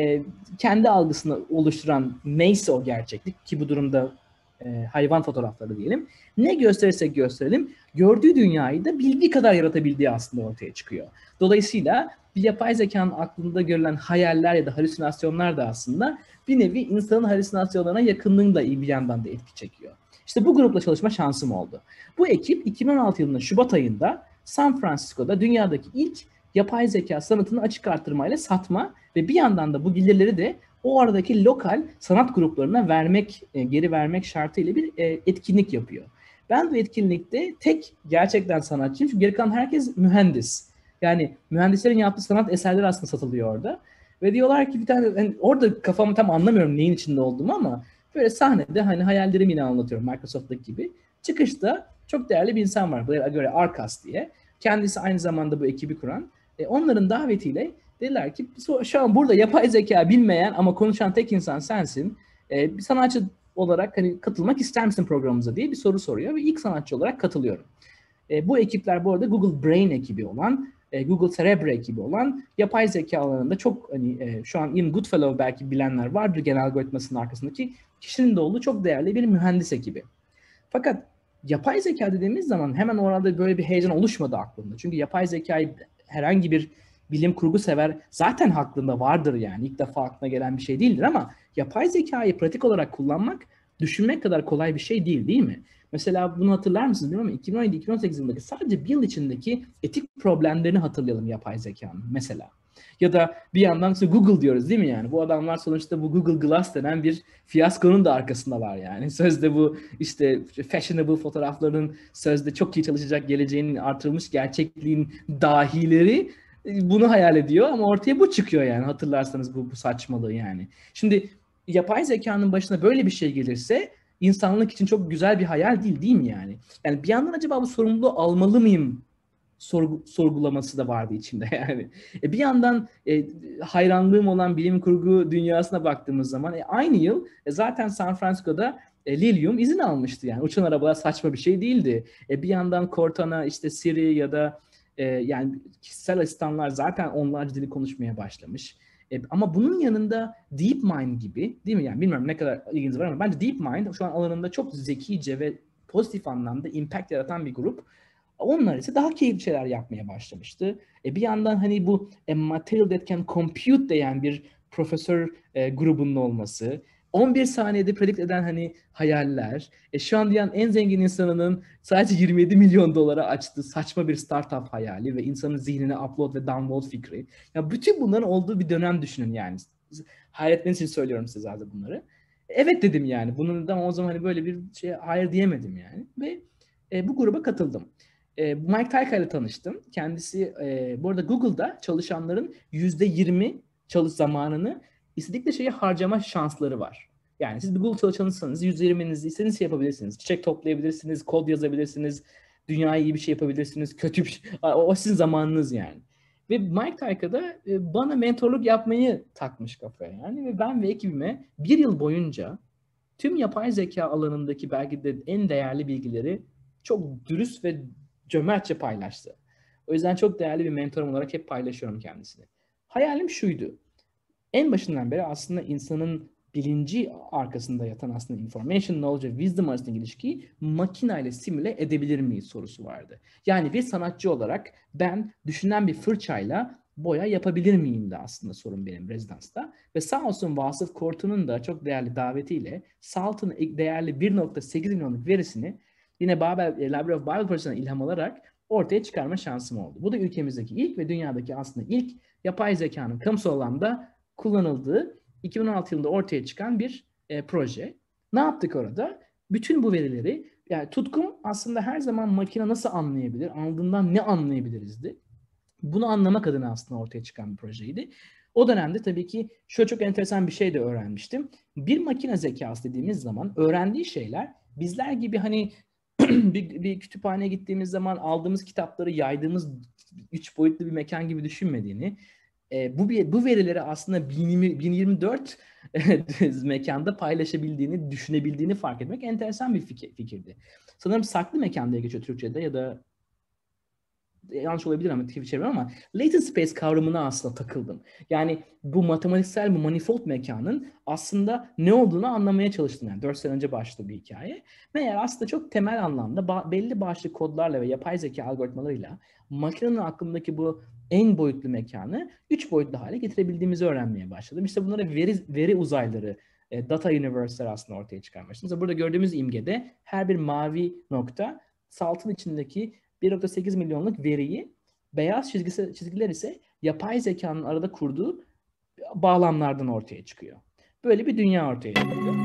kendi algısını oluşturan neyse o gerçeklik, ki bu durumda hayvan fotoğrafları diyelim. Ne gösterirsek gösterelim gördüğü dünyayı da bildiği kadar yaratabildiği aslında ortaya çıkıyor. Dolayısıyla bir yapay zekanın aklında görülen hayaller ya da halüsinasyonlar da aslında bir nevi insanın halüsinasyonlarına yakınlığını da bir yandan da etki çekiyor. İşte bu grupla çalışma şansım oldu. Bu ekip 2016 yılının Şubat ayında San Francisco'da dünyadaki ilk yapay zeka sanatını açık artırmayla satma ve bir yandan da bu gelirleri de o aradaki lokal sanat gruplarına geri vermek şartıyla bir etkinlik yapıyor. Ben bu etkinlikte tek gerçekten sanatçıyım çünkü geri kalan herkes mühendis. Yani mühendislerin yaptığı sanat eserleri aslında satılıyor orada. Ve diyorlar ki bir tane, yani orada kafamı tam anlamıyorum neyin içinde olduğumu ama böyle sahnede hani hayallerimi yine anlatıyorum Microsoft'taki gibi. Çıkışta çok değerli bir insan var. Blair Agüero Arcas diye. Kendisi aynı zamanda bu ekibi kuran. Onların davetiyle dediler ki şu an burada yapay zeka bilmeyen ama konuşan tek insan sensin. Bir sanatçı olarak hani katılmak ister misin programımıza diye bir soru soruyor ve ilk sanatçı olarak katılıyorum. Bu ekipler bu arada Google Brain ekibi olan, Google Cerebro ekibi olan yapay zeka alanında çok hani şu an Ian Goodfellow belki bilenler vardır, genel algoritmasının arkasındaki kişinin de olduğu çok değerli bir mühendis ekibi. Fakat yapay zeka dediğimiz zaman hemen orada böyle bir heyecan oluşmadı aklımda. Çünkü yapay zekayı herhangi bir bilim kurgu sever zaten aklında vardır yani. İlk defa aklına gelen bir şey değildir ama yapay zekayı pratik olarak kullanmak düşünmek kadar kolay bir şey değil mi? Mesela bunu hatırlar mısınız bilmiyorum ama 2017-2018 yılındaki sadece bir yıl içindeki etik problemlerini hatırlayalım yapay zekanın mesela. Ya da bir yandan işte Google diyoruz değil mi yani? Bu adamlar sonuçta bu Google Glass denen bir fiyaskonun da arkasındalar yani. Sözde bu işte fashionable fotoğrafların sözde çok iyi çalışacak geleceğinin artırılmış gerçekliğin dahileri bunu hayal ediyor ama ortaya bu çıkıyor yani hatırlarsanız bu saçmalığı yani. Şimdi yapay zekanın başına böyle bir şey gelirse insanlık için çok güzel bir hayal değil mi yani? Yani bir yandan acaba bu sorumluluğu almalı mıyım sorgulaması da vardı içinde yani. Bir yandan hayranlığım olan bilim kurgu dünyasına baktığımız zaman aynı yıl zaten San Francisco'da Lilium izin almıştı yani. Uçan arabalar saçma bir şey değildi. Bir yandan Cortana, işte Siri ya da yani kişisel asistanlar zaten onlarca dili konuşmaya başlamış. Ama bunun yanında DeepMind gibi, değil mi? Yani bilmiyorum ne kadar ilginiz var ama bence DeepMind şu an alanında çok zekice ve pozitif anlamda impact yaratan bir grup. Onlar ise daha keyifli şeyler yapmaya başlamıştı. Bir yandan hani bu material that can compute diyen bir profesör grubunun olması, 11 saniyede predict eden hani hayaller, şu an dünyanın en zengin insanının sadece 27 milyon dolara açtığı saçma bir startup hayali ve insanın zihnine upload ve download fikri. Ya bütün bunların olduğu bir dönem düşünün yani. Hayretmeniz için söylüyorum size zaten bunları. Evet dedim yani. Bunun da o zaman hani böyle bir şey hayır diyemedim yani. Ve bu gruba katıldım. Mike Tayka ile tanıştım. Kendisi bu arada Google'da çalışanların %20 çalış zamanını istedikleri şeye harcama şansları var. Yani siz bir Google çalışanıysanız %20'nizi istediğiniz şey yapabilirsiniz. Çiçek toplayabilirsiniz, kod yazabilirsiniz, dünyaya iyi bir şey yapabilirsiniz, kötü bir şey. O sizin zamanınız yani. Ve Mike Tayka da bana mentorluk yapmayı takmış kafaya yani. Ve ben ve ekibime bir yıl boyunca tüm yapay zeka alanındaki belki de en değerli bilgileri çok dürüst ve cömertçe paylaştı. O yüzden çok değerli bir mentorum olarak hep paylaşıyorum kendisini. Hayalim şuydu. En başından beri aslında insanın bilinci arkasında yatan aslında information, knowledge ve wisdom arasındaki ilişkiyi makineyle simüle edebilir miyiz sorusu vardı. Yani bir sanatçı olarak ben düşünen bir fırçayla boya yapabilir miyim de aslında sorun benim rezidansta. Ve sağ olsun Vasıf Kortun'un da çok değerli davetiyle Salt'ın değerli 1.8 milyonluk verisini yine Library of Bible projesinden ilham alarak ortaya çıkarma şansım oldu. Bu da ülkemizdeki ilk ve dünyadaki aslında ilk yapay zekanın kamusal alanda kullanıldığı 2016 yılında ortaya çıkan bir proje. Ne yaptık orada? Bütün bu verileri, yani tutkum aslında her zaman makine nasıl anlayabilir, anladığından ne anlayabilirizdi. Bunu anlamak adına aslında ortaya çıkan bir projeydi. O dönemde tabii ki şöyle çok enteresan bir şey de öğrenmiştim. Bir makine zekası dediğimiz zaman öğrendiği şeyler bizler gibi hani bir kütüphaneye gittiğimiz zaman aldığımız kitapları yaydığımız 3 boyutlu bir mekan gibi düşünmediğini, bu verileri aslında 1024 mekanda paylaşabildiğini, düşünebildiğini fark etmek enteresan bir fikirdi. Sanırım saklı mekan diye geçiyor Türkçe'de ya da yanlış olabilir ama çevirmem ama latent space kavramına aslında takıldım. Yani bu matematiksel bu manifold mekanın aslında ne olduğunu anlamaya çalıştım. Yani 4 sene önce başladı bir hikaye. Meğer aslında çok temel anlamda belli başlı kodlarla ve yapay zeka algoritmalarıyla makinenin aklındaki bu en boyutlu mekanı 3 boyutlu hale getirebildiğimizi öğrenmeye başladım. İşte bunlara veri uzayları, data universe'ler aslında ortaya çıkarmıştım. Mesela burada gördüğümüz imgede her bir mavi nokta saltın içindeki 1.8 milyonluk veriyi, beyaz çizgiler ise yapay zekanın arada kurduğu bağlamlardan ortaya çıkıyor. Böyle bir dünya ortaya çıkıyor.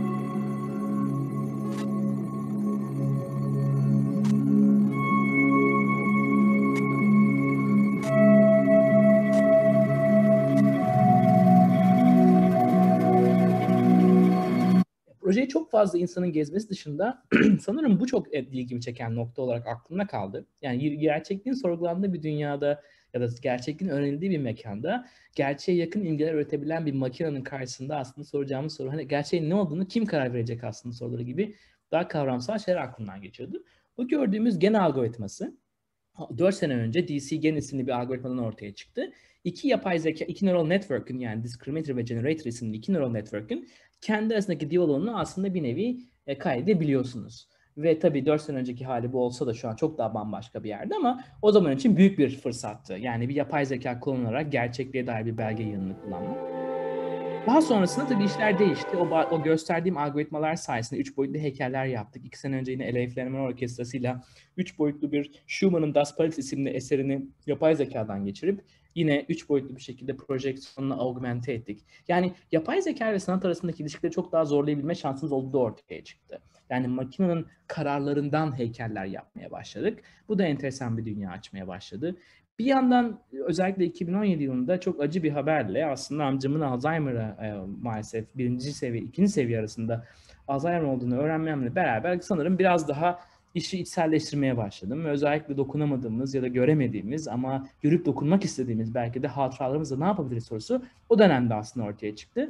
Projeyi çok fazla insanın gezmesi dışında sanırım bu çok ilgimi çeken nokta olarak aklımda kaldı. Yani gerçekliğin sorgulandığı bir dünyada ya da gerçekliğin öğrenildiği bir mekanda gerçeğe yakın imgeler üretebilen bir makinenin karşısında aslında soracağımız soru hani gerçeğin ne olduğunu kim karar verecek aslında soruları gibi daha kavramsal şeyler aklımdan geçiyordu. Bu gördüğümüz gen algoritması 4 sene önce DC-Gen isimli bir algoritmadan ortaya çıktı. İki yapay zeka, iki neural network'ün yani discriminator ve generator isimli iki neural network'ün kendi arasındaki diyaloğunu aslında bir nevi kaydedebiliyorsunuz. Ve tabii 4 sene önceki hali bu olsa da şu an çok daha bambaşka bir yerde ama o zaman için büyük bir fırsattı. Yani bir yapay zeka kullanılarak gerçekliğe dair bir belge yayınını kullanmak. Daha sonrasında tabii işler değişti. O gösterdiğim algoritmalar sayesinde 3 boyutlu heykeller yaptık. 2 sene önce yine LA Philharmonic Orkestrası'yla 3 boyutlu bir Schumann'ın Das Palais isimli eserini yapay zekadan geçirip yine 3 boyutlu bir şekilde projeksiyonla augmente ettik. Yani yapay zeka ve sanat arasındaki ilişkileri çok daha zorlayabilme şansımız olduğu ortaya çıktı. Yani makinenin kararlarından heykeller yapmaya başladık. Bu da enteresan bir dünya açmaya başladı. Bir yandan özellikle 2017 yılında çok acı bir haberle aslında amcamın Alzheimer'a maalesef birinci seviye, ikinci seviye arasında Alzheimer olduğunu öğrenmemle beraber sanırım biraz daha işi içselleştirmeye başladım. Ve özellikle dokunamadığımız ya da göremediğimiz ama görüp dokunmak istediğimiz belki de hatıralarımızla ne yapabiliriz sorusu o dönemde aslında ortaya çıktı.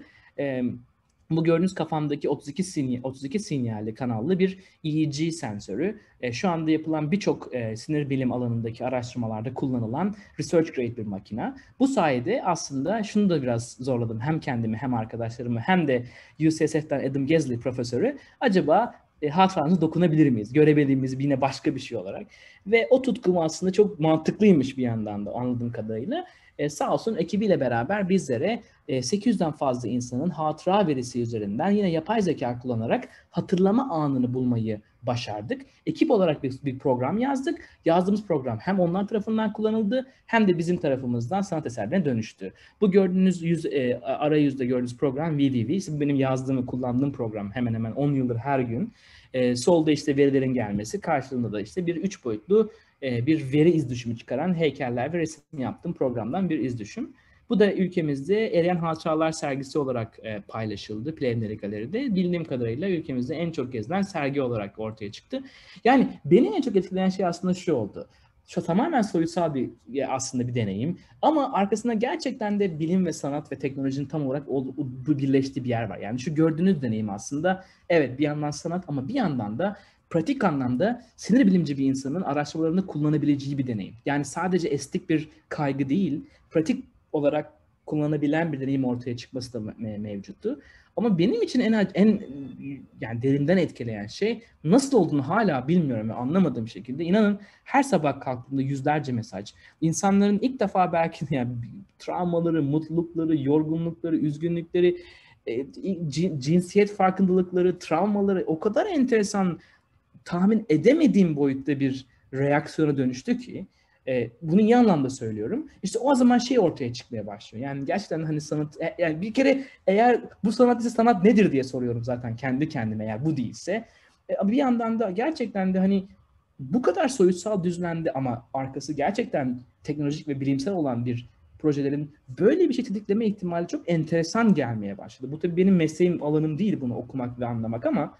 Bu gördüğünüz kafamdaki 32 sinyalli kanallı bir EEG sensörü. Şu anda yapılan birçok sinir bilim alanındaki araştırmalarda kullanılan research grade bir makine. Bu sayede aslında şunu da biraz zorladım. Hem kendimi hem arkadaşlarımı hem de UCSF'den Adam Gesley profesörü. Acaba hatıranızı dokunabilir miyiz? Görebildiğimiz yine başka bir şey olarak. Ve o tutkum aslında çok mantıklıymış bir yandan da anladığım kadarıyla. Sağ olsun ekibiyle beraber bizlere 800'den fazla insanın hatıra verisi üzerinden yine yapay zeka kullanarak hatırlama anını bulmayı başardık. Ekip olarak bir program yazdık. Yazdığımız program hem onlar tarafından kullanıldı hem de bizim tarafımızdan sanat eserlerine dönüştü. Bu gördüğünüz arayüzde gördüğünüz program VDV. Benim yazdığım, kullandığım program hemen hemen 10 yıldır her gün. Solda işte verilerin gelmesi, karşılığında da işte bir 3 boyutlu bir veri izdüşümü çıkaran heykeller ve resim yaptığım programdan bir izdüşüm. Bu da ülkemizde Eriyen Hatıralar sergisi olarak paylaşıldı Plevneri Galeri'de. Bildiğim kadarıyla ülkemizde en çok gezilen sergi olarak ortaya çıktı. Yani beni en çok etkileyen şey aslında şu oldu. Şu tamamen soyutsal aslında bir deneyim. Ama arkasında gerçekten de bilim ve sanat ve teknolojinin tam olarak birleştiği bir yer var. Yani şu gördüğünüz deneyim aslında evet bir yandan sanat ama bir yandan da pratik anlamda sinir bilimci bir insanın araştırmalarını kullanabileceği bir deneyim. Yani sadece estetik bir kaygı değil, pratik olarak kullanabilen bir deneyim ortaya çıkması da mevcuttu. Ama benim için en yani derinden etkileyen şey nasıl olduğunu hala bilmiyorum ve anlamadığım şekilde inanın her sabah kalktığımda yüzlerce mesaj. İnsanların ilk defa belki de yani travmaları, mutlulukları, yorgunlukları, üzgünlükleri, cinsiyet farkındalıkları, travmaları o kadar enteresan tahmin edemediğim boyutta bir reaksiyona dönüştü ki bunu iyi anlamda söylüyorum. İşte o zaman şey ortaya çıkmaya başlıyor. Yani gerçekten hani sanat yani bir kere eğer bu sanat ise sanat nedir diye soruyorum zaten kendi kendime eğer bu değilse. Bir yandan da gerçekten de hani bu kadar soyutsal düzlemde ama arkası gerçekten teknolojik ve bilimsel olan bir projelerin böyle bir şey tetikleme ihtimali çok enteresan gelmeye başladı. Bu tabii benim mesleğim alanım değil bunu okumak ve anlamak ama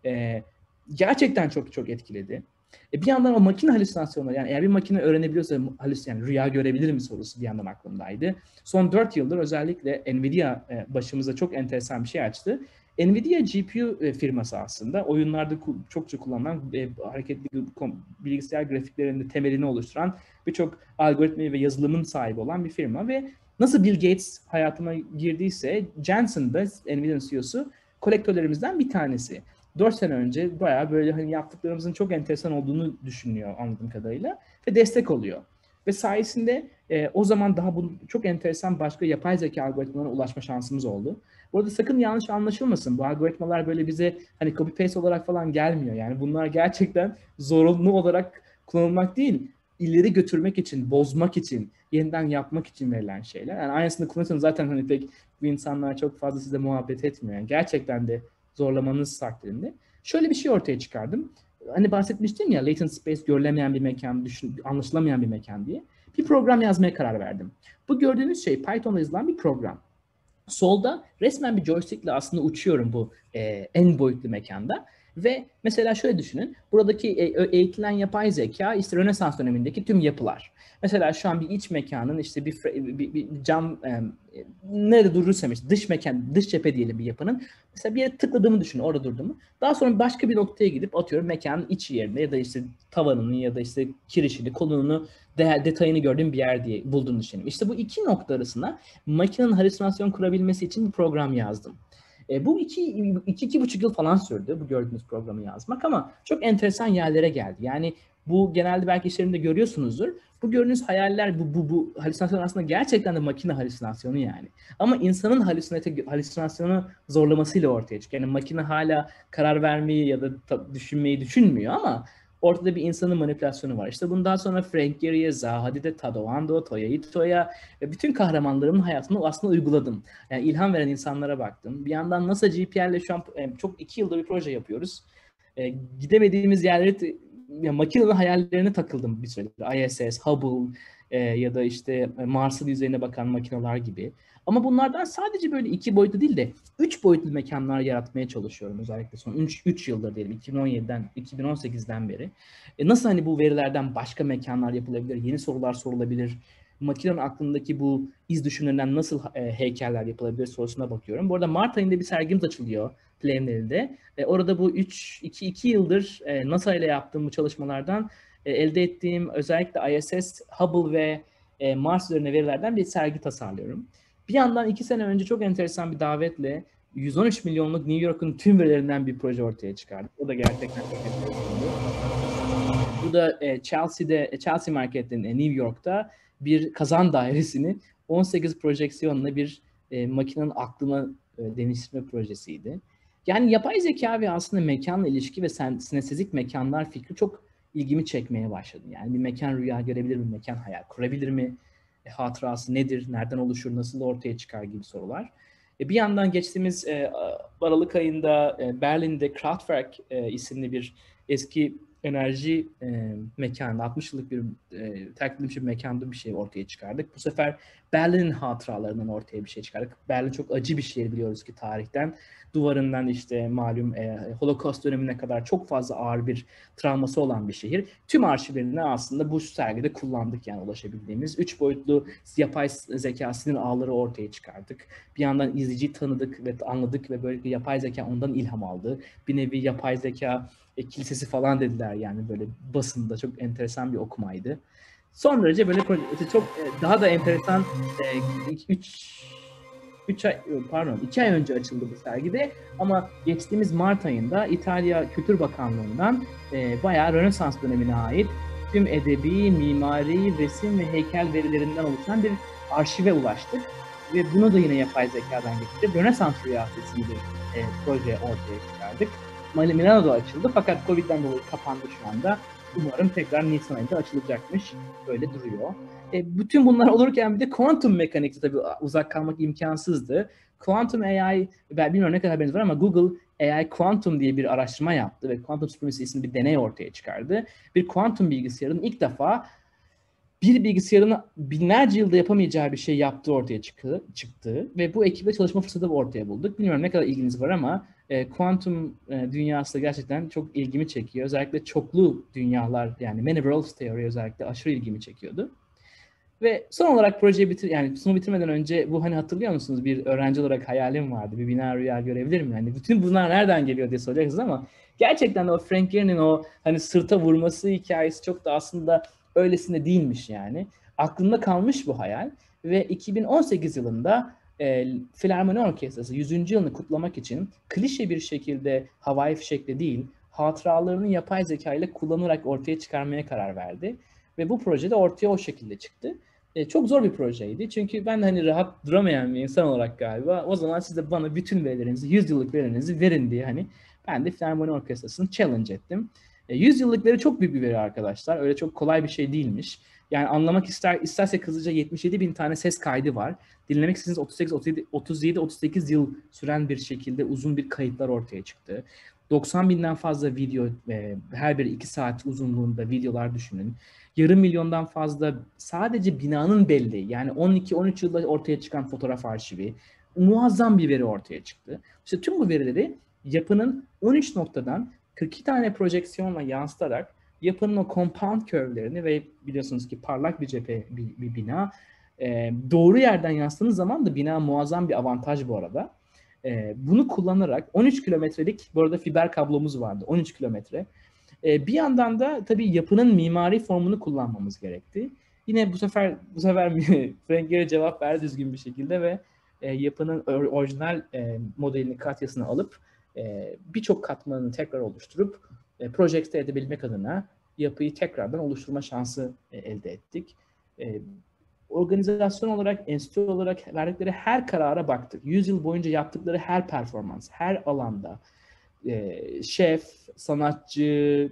gerçekten çok çok etkiledi. Bir yandan o makine halüsinasyonları yani eğer bir makine öğrenebiliyorsa yani rüya görebilir mi sorusu bir yandan aklımdaydı. Son 4 yıldır özellikle Nvidia başımıza çok enteresan bir şey açtı. Nvidia GPU firması aslında oyunlarda çokça kullanılan hareketli bilgisayar grafiklerinde temelini oluşturan birçok algoritma ve yazılımın sahibi olan bir firma ve nasıl Bill Gates hayatıma girdiyse Jensen da Nvidia'nın CEO'su kolektörlerimizden bir tanesi. 4 sene önce bayağı böyle hani yaptıklarımızın çok enteresan olduğunu düşünüyor anladığım kadarıyla ve destek oluyor. Ve sayesinde o zaman daha bu çok enteresan başka yapay zeka algoritmalarına ulaşma şansımız oldu. Bu arada sakın yanlış anlaşılmasın. Bu algoritmalar böyle bize hani copy paste olarak falan gelmiyor. Yani bunlar gerçekten zorunlu olarak kullanılmak değil, ileri götürmek için, bozmak için, yeniden yapmak için verilen şeyler. Yani aynısını kullanırsanız zaten hani pek bu insanlar çok fazla size muhabbet etmiyor. Yani gerçekten de zorlamanız takdirinde. Şöyle bir şey ortaya çıkardım. Hani bahsetmiştim ya latent space görülemeyen bir mekan, anlaşılamayan bir mekan diye. Bir program yazmaya karar verdim. Bu gördüğünüz şey Python'da yazılan bir program. Solda resmen bir joystickle aslında uçuyorum bu en boyutlu mekanda. Ve mesela şöyle düşünün. Buradaki eğitilen yapay zeka işte Rönesans dönemindeki tüm yapılar. Mesela şu an bir iç mekanın işte bir cam nerede durursam işte dış mekan, dış cephe diyelim bir yapının. Mesela bir yere tıkladığımı düşünün, orada durduğumu. Daha sonra başka bir noktaya gidip atıyorum mekanın iç yerine ya da işte tavanını ya da işte kirişini, kolonunu, detayını gördüğüm bir yer diye bulduğunu düşünün. İşte bu iki nokta arasında makinenin halüsinasyon kurabilmesi için bir program yazdım. Bu iki buçuk yıl falan sürdü bu gördüğünüz programı yazmak ama çok enteresan yerlere geldi. Yani Bu genelde belki işlerinde görüyorsunuzdur. Bu gördüğünüz hayaller, bu halüsinasyon aslında gerçekten de makine halüsinasyonu yani. Ama insanın halüsinasyonu zorlamasıyla ortaya çıkıyor. Yani makine hala karar vermeyi ya da düşünmeyi düşünmüyor ama ortada bir insanın manipülasyonu var. İşte bundan sonra Frank Gehry'e, Zaha Hadid'e, Tadao Ando, Toya Ito'ya ve bütün kahramanlarımın hayatını aslında uyguladım. Yani ilham veren insanlara baktım. Bir yandan NASA JPL'le şu an çok 2 yıldır bir proje yapıyoruz. Gidemediğimiz yerleri makinenin hayallerine takıldım bir süredir. ISS, Hubble ya da işte Mars'ın yüzeyine bakan makineler gibi. Ama bunlardan sadece böyle 2 boyutlu değil de 3 boyutlu mekanlar yaratmaya çalışıyorum. Özellikle son 3 yıldır diyelim 2017'den 2018'den beri. Nasıl hani bu verilerden başka mekanlar yapılabilir, yeni sorular sorulabilir, makinenin aklındaki bu iz düşünüründen nasıl heykeller yapılabilir sorusuna bakıyorum. Bu arada Mart ayında bir sergimiz açılıyor Plevneli'de. Orada bu 2 yıldır NASA ile yaptığım bu çalışmalardan elde ettiğim özellikle ISS, Hubble ve Mars üzerine verilerden bir sergi tasarlıyorum. Bir yandan 2 sene önce çok enteresan bir davetle 113 milyonluk New York'un tüm verilerinden bir proje ortaya çıkardık. O da gerçekten çok enteresandı. Bu da Chelsea Market'in New York'ta bir kazan dairesini 18 projeksiyonla bir makinenin aklına dönüştürme projesiydi. Yani yapay zeka ve aslında mekanla ilişki ve sinestezik mekanlar fikri çok ilgimi çekmeye başladı. Yani bir mekan rüya görebilir mi, mekan hayal kurabilir mi, hatırası nedir, nereden oluşur, nasıl ortaya çıkar gibi sorular. Bir yandan geçtiğimiz Aralık ayında Berlin'de Kraftwerk isimli bir eski enerji mekanı, 60 yıllık bir terk edilmiş bir mekanda bir şey ortaya çıkardık. Bu sefer Berlin'in hatıralarından ortaya bir şey çıkardık. Berlin çok acı bir şehir biliyoruz ki tarihten. Duvarından işte malum Holocaust dönemine kadar çok fazla ağır bir travması olan bir şehir. Tüm arşivlerini aslında bu sergide kullandık yani ulaşabildiğimiz. 3 boyutlu yapay zeka sinir ağları ortaya çıkardık. Bir yandan izleyiciyi tanıdık ve anladık ve böyle yapay zeka ondan ilham aldı. Bir nevi yapay zeka kilisesi falan dediler yani böyle basında çok enteresan bir okumaydı. Son derece böyle çok daha da enteresan 2 ay önce açıldı bu sergide ama geçtiğimiz Mart ayında İtalya Kültür Bakanlığı'ndan bayağı Rönesans dönemine ait tüm edebi, mimari, resim ve heykel verilerinden oluşan bir arşive ulaştık. Ve bunu da yine yapay zekadan getirdik. Rönesans Rüyası isimli bir proje ortaya çıkardık. Milano'da açıldı fakat Covid'den dolayı kapandı şu anda. Umarım tekrar Nisan ayında açılacakmış. Böyle duruyor. Bütün bunlar olurken bir de kuantum mekanikte tabii uzak kalmak imkansızdı. Quantum AI, ben bilmiyorum ne kadar haberiniz var ama Google AI Quantum diye bir araştırma yaptı ve Quantum Supremacy isimli bir deney ortaya çıkardı. Bir kuantum bilgisayarın ilk defa bir bilgisayarın binlerce yılda yapamayacağı bir şey yaptığı ortaya çıktı ve bu ekiple çalışma fırsatı ortaya bulduk. Bilmiyorum ne kadar ilginiz var ama kuantum dünyası da gerçekten çok ilgimi çekiyor. Özellikle çoklu dünyalar yani many worlds theory özellikle aşırı ilgimi çekiyordu. Ve son olarak projeyi yani sunumu bitirmeden önce bu hani hatırlıyor musunuz bir öğrenci olarak hayalim vardı. Bir bina rüya görebilir mi? Yani bütün bunlar nereden geliyor diye soracaksınız ama gerçekten o Frank Gehry'nin o hani sırta vurması hikayesi çok da aslında öylesine değilmiş yani. Aklımda kalmış bu hayal ve 2018 yılında Filarmoni Orkestrası 100. yılını kutlamak için klişe bir şekilde havai fişekle değil, hatıralarını yapay zeka ile kullanarak ortaya çıkarmaya karar verdi. Ve bu proje de ortaya o şekilde çıktı. Çok zor bir projeydi. Çünkü ben hani rahat duramayan bir insan olarak galiba o zaman siz de bana bütün verilerinizi, 100 yıllık verilerinizi verin diye hani ben de Filarmoni Orkestrası'nı challenge ettim. 100 yıllık veri çok büyük bir veri arkadaşlar. Öyle çok kolay bir şey değilmiş. Yani anlamak istersek hızlıca 77 bin tane ses kaydı var. Dinlemek istediğiniz 37-38 yıl süren bir şekilde uzun bir kayıtlar ortaya çıktı. 90 binden fazla video, her biri 2 saat uzunluğunda videolar düşünün. Yarım milyondan fazla sadece binanın belli, yani 12-13 yılda ortaya çıkan fotoğraf arşivi, muazzam bir veri ortaya çıktı. İşte tüm bu verileri yapının 13 noktadan 42 tane projeksiyonla yansıtarak yapının o compound curve'lerini ve biliyorsunuz ki parlak bir cephe bir bina doğru yerden yansıttığınız zaman da bina muazzam bir avantaj bu arada. Bunu kullanarak 13 kilometrelik bu arada fiber kablomuz vardı 13 kilometre. Bir yandan da tabii yapının mimari formunu kullanmamız gerekti. Yine bu sefer Frank Gehry cevap verdi düzgün bir şekilde ve yapının orijinal modelini katyasını alıp birçok katmanını tekrar oluşturup projekte edebilmek adına yapıyı tekrardan oluşturma şansı elde ettik. Organizasyon olarak, enstitü olarak verdikleri her karara baktık. 100 yıl boyunca yaptıkları her performans, her alanda şef, sanatçı,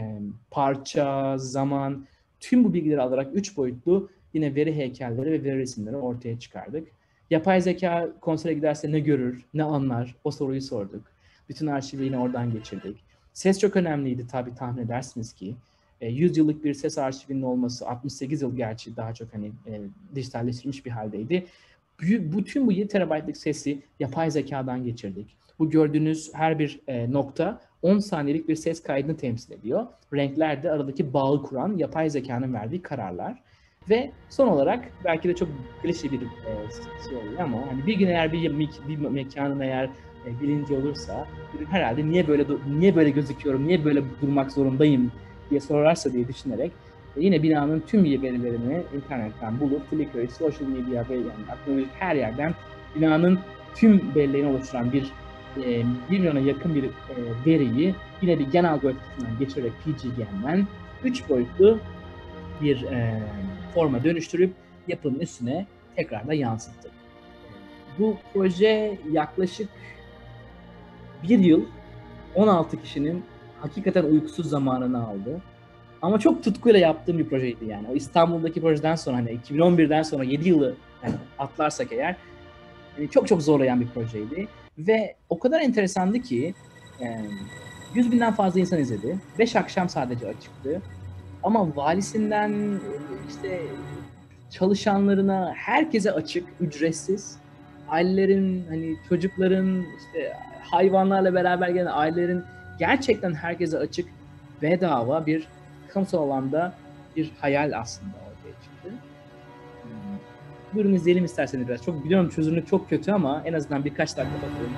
parça, zaman, tüm bu bilgileri alarak 3 boyutlu yine veri heykelleri ve veri resimleri ortaya çıkardık. Yapay zeka konsere giderse ne görür, ne anlar? O soruyu sorduk. Bütün arşivi yine oradan geçirdik. Ses çok önemliydi tabii, tahmin edersiniz ki. 100 yıllık bir ses arşivinin olması, 68 yıl gerçi daha çok hani dijitalleştirilmiş bir haldeydi. Bütün bu 7 terabaytlık sesi yapay zekadan geçirdik. Bu gördüğünüz her bir nokta 10 saniyelik bir ses kaydını temsil ediyor. Renkler de aradaki bağı kuran yapay zekanın verdiği kararlar. Ve son olarak belki de çok klişe bir şey oluyor ama hani bir gün eğer bir mekanın eğer bilinci olursa herhalde niye böyle gözüküyorum, niye böyle durmak zorundayım diye sorarsa diye düşünerek yine binanın tüm verilerini internetten bulup Flickr, social media ve yani aklınızdaki her yerden binanın tüm verilerini oluşturan bir 1 milyona yakın bir veriyi yine bir gen algoritmasından geçirerek PGGN'den 3 boyutlu bir forma dönüştürüp yapının üstüne tekrar da yansıttık. Bu proje yaklaşık 1 yıl 16 kişinin hakikaten uykusuz zamanını aldı. Ama çok tutkuyla yaptığım bir projeydi yani. O İstanbul'daki projeden sonra hani 2011'den sonra 7 yılı yani atlarsak eğer yani çok çok zorlayan bir projeydi. Ve o kadar enteresandı ki 100 binden fazla insan izledi. 5 akşam sadece açıktı. Ama valisinden işte çalışanlarına herkese açık, ücretsiz. Ailelerin, hani çocukların, işte hayvanlarla beraber gelen ailelerin gerçekten herkese açık, bedava bir kamusal alanda bir hayal aslında ortaya çıktı. Buyurun izleyelim isterseniz biraz. Çok biliyorum çözünürlük çok kötü ama en azından birkaç dakika bakalım.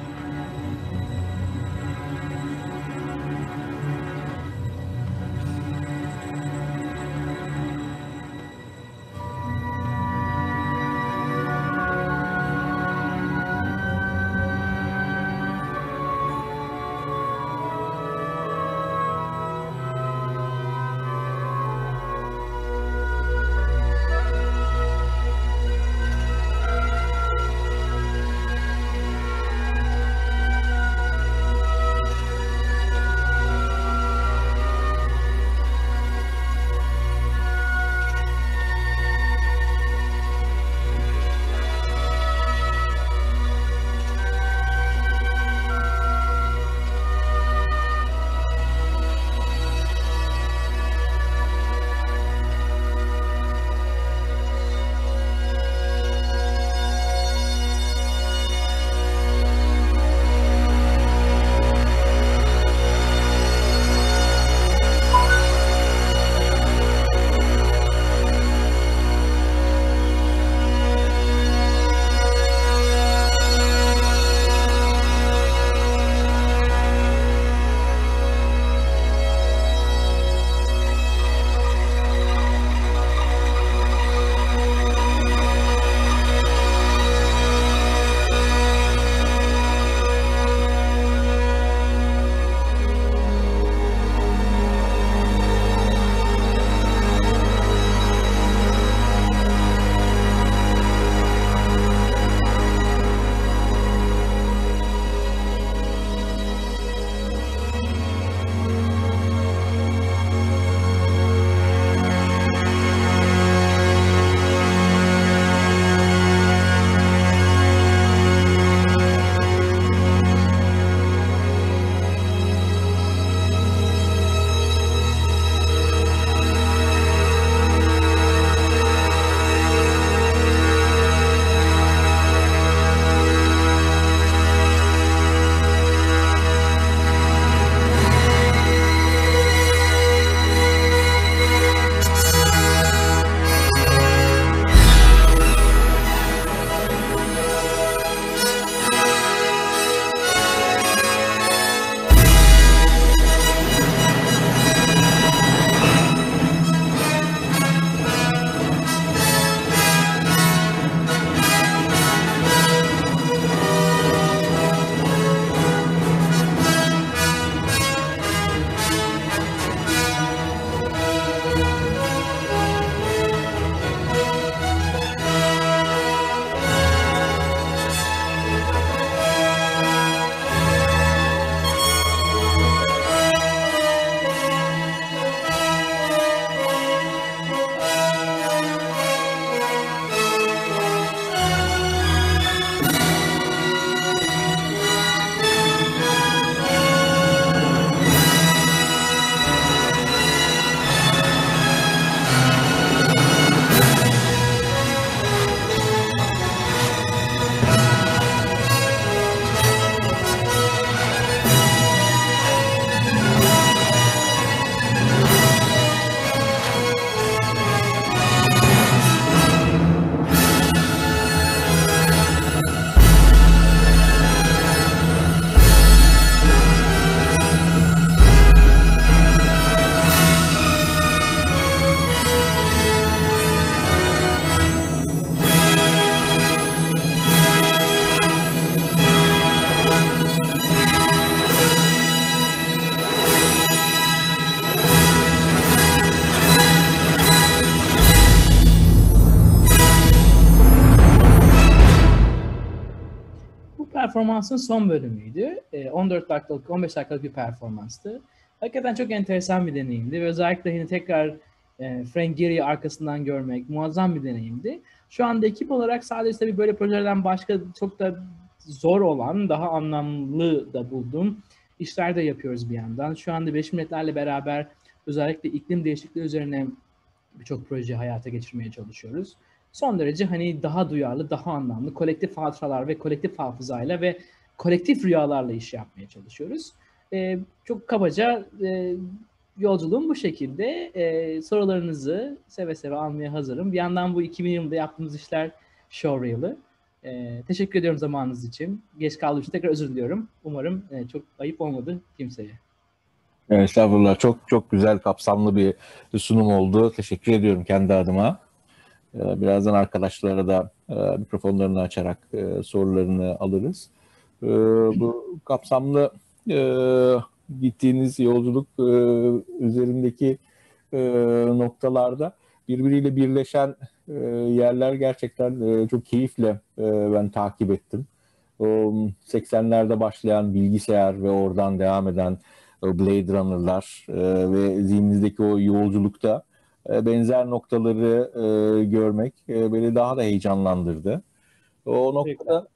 performansın son bölümüydü. 14 dakikalık, 15 dakikalık bir performanstı. Hakikaten çok enteresan bir deneyimdi ve özellikle yine tekrar Frank Gehry'i arkasından görmek muazzam bir deneyimdi. Şu anda ekip olarak sadece tabii böyle projelerden başka çok da zor olan, daha anlamlı da bulduğum işler de yapıyoruz bir yandan. Şu anda Birleşmiş Milletler'le beraber özellikle iklim değişikliği üzerine birçok proje hayata geçirmeye çalışıyoruz. Son derece hani daha duyarlı, daha anlamlı, kolektif hatıralar ve kolektif hafızayla ve kolektif rüyalarla iş yapmaya çalışıyoruz. Çok kabaca yolculuğum bu şekilde. Sorularınızı seve seve almaya hazırım. Bir yandan bu 2000 yılında yaptığımız işler showreel'ı. Teşekkür ediyorum zamanınız için. Geç kaldığım için tekrar özür diliyorum. Umarım çok ayıp olmadı kimseye. Estağfurullah. Çok çok güzel, kapsamlı bir sunum oldu. Teşekkür ediyorum kendi adıma. Birazdan arkadaşlara da mikrofonlarını açarak sorularını alırız. Bu kapsamlı gittiğiniz yolculuk üzerindeki noktalarda birbiriyle birleşen yerler gerçekten çok keyifle ben takip ettim. O 80'lerde başlayan bilgisayar ve oradan devam eden Blade Runner'lar ve zihninizdeki o yolculukta benzer noktaları görmek beni daha da heyecanlandırdı. O noktada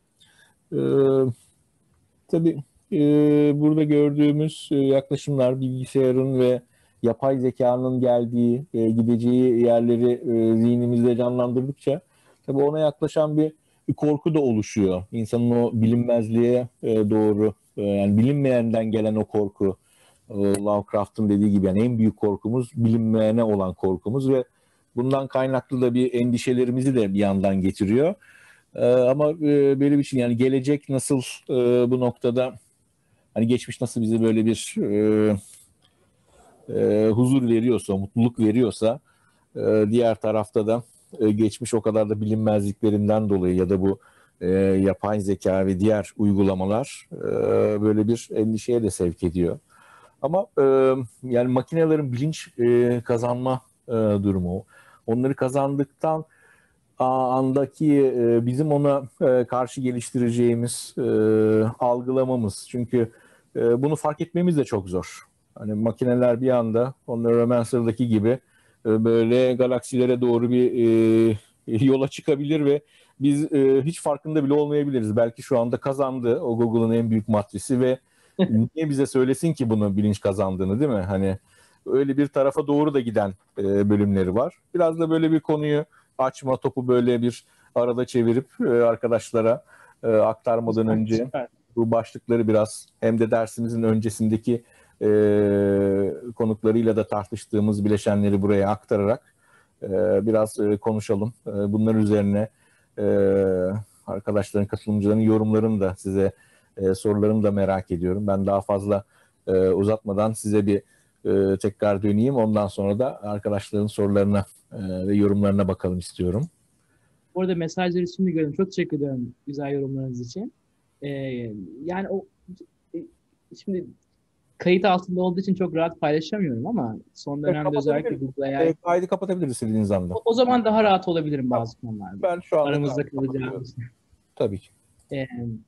tabii burada gördüğümüz yaklaşımlar bilgisayarın ve yapay zekanın geldiği, gideceği yerleri zihnimizde canlandırdıkça tabii ona yaklaşan bir korku da oluşuyor. İnsanın o bilinmezliğe doğru, yani bilinmeyenden gelen o korku, Lovecraft'ın dediği gibi yani en büyük korkumuz bilinmeyene olan korkumuz ve bundan kaynaklı da bir endişelerimizi de bir yandan getiriyor. Ama benim için yani gelecek nasıl bu noktada, hani geçmiş nasıl bize böyle bir huzur veriyorsa, mutluluk veriyorsa, diğer tarafta da geçmiş o kadar da bilinmezliklerinden dolayı ya da bu yapay zeka ve diğer uygulamalar böyle bir endişeye de sevk ediyor. Ama yani makinelerin bilinç kazanma durumu, onları kazandıktan andaki bizim ona karşı geliştireceğimiz algılamamız. Çünkü bunu fark etmemiz de çok zor. Hani makineler bir anda, onlar Neuromancer'daki gibi böyle galaksilere doğru bir yola çıkabilir ve biz hiç farkında bile olmayabiliriz. Belki şu anda kazandı o Google'ın en büyük matrisi ve niye bize söylesin ki bunu bilinç kazandığını, değil mi? Hani öyle bir tarafa doğru da giden bölümleri var. Biraz da böyle bir konuyu açma, topu böyle bir arada çevirip arkadaşlara aktarmadan önce bu başlıkları biraz hem de dersimizin öncesindeki konuklarıyla da tartıştığımız bileşenleri buraya aktararak biraz konuşalım. Bunlar üzerine arkadaşların, katılımcıların yorumlarını da size, sorularını da merak ediyorum. Ben daha fazla uzatmadan size bir tekrar döneyim. Ondan sonra da arkadaşların sorularına ve yorumlarına bakalım istiyorum. Bu arada mesajları şimdi görüyorum. Çok teşekkür ederim güzel yorumlarınız için. Yani o şimdi kayıt altında olduğu için çok rahat paylaşamıyorum ama son dönemde özellikle Google'a kaydı kapatabiliriz istediğiniz anda. O zaman daha rahat olabilirim bazı konularda. Ben şu anda aramızda kalacağımız. Tabii ki.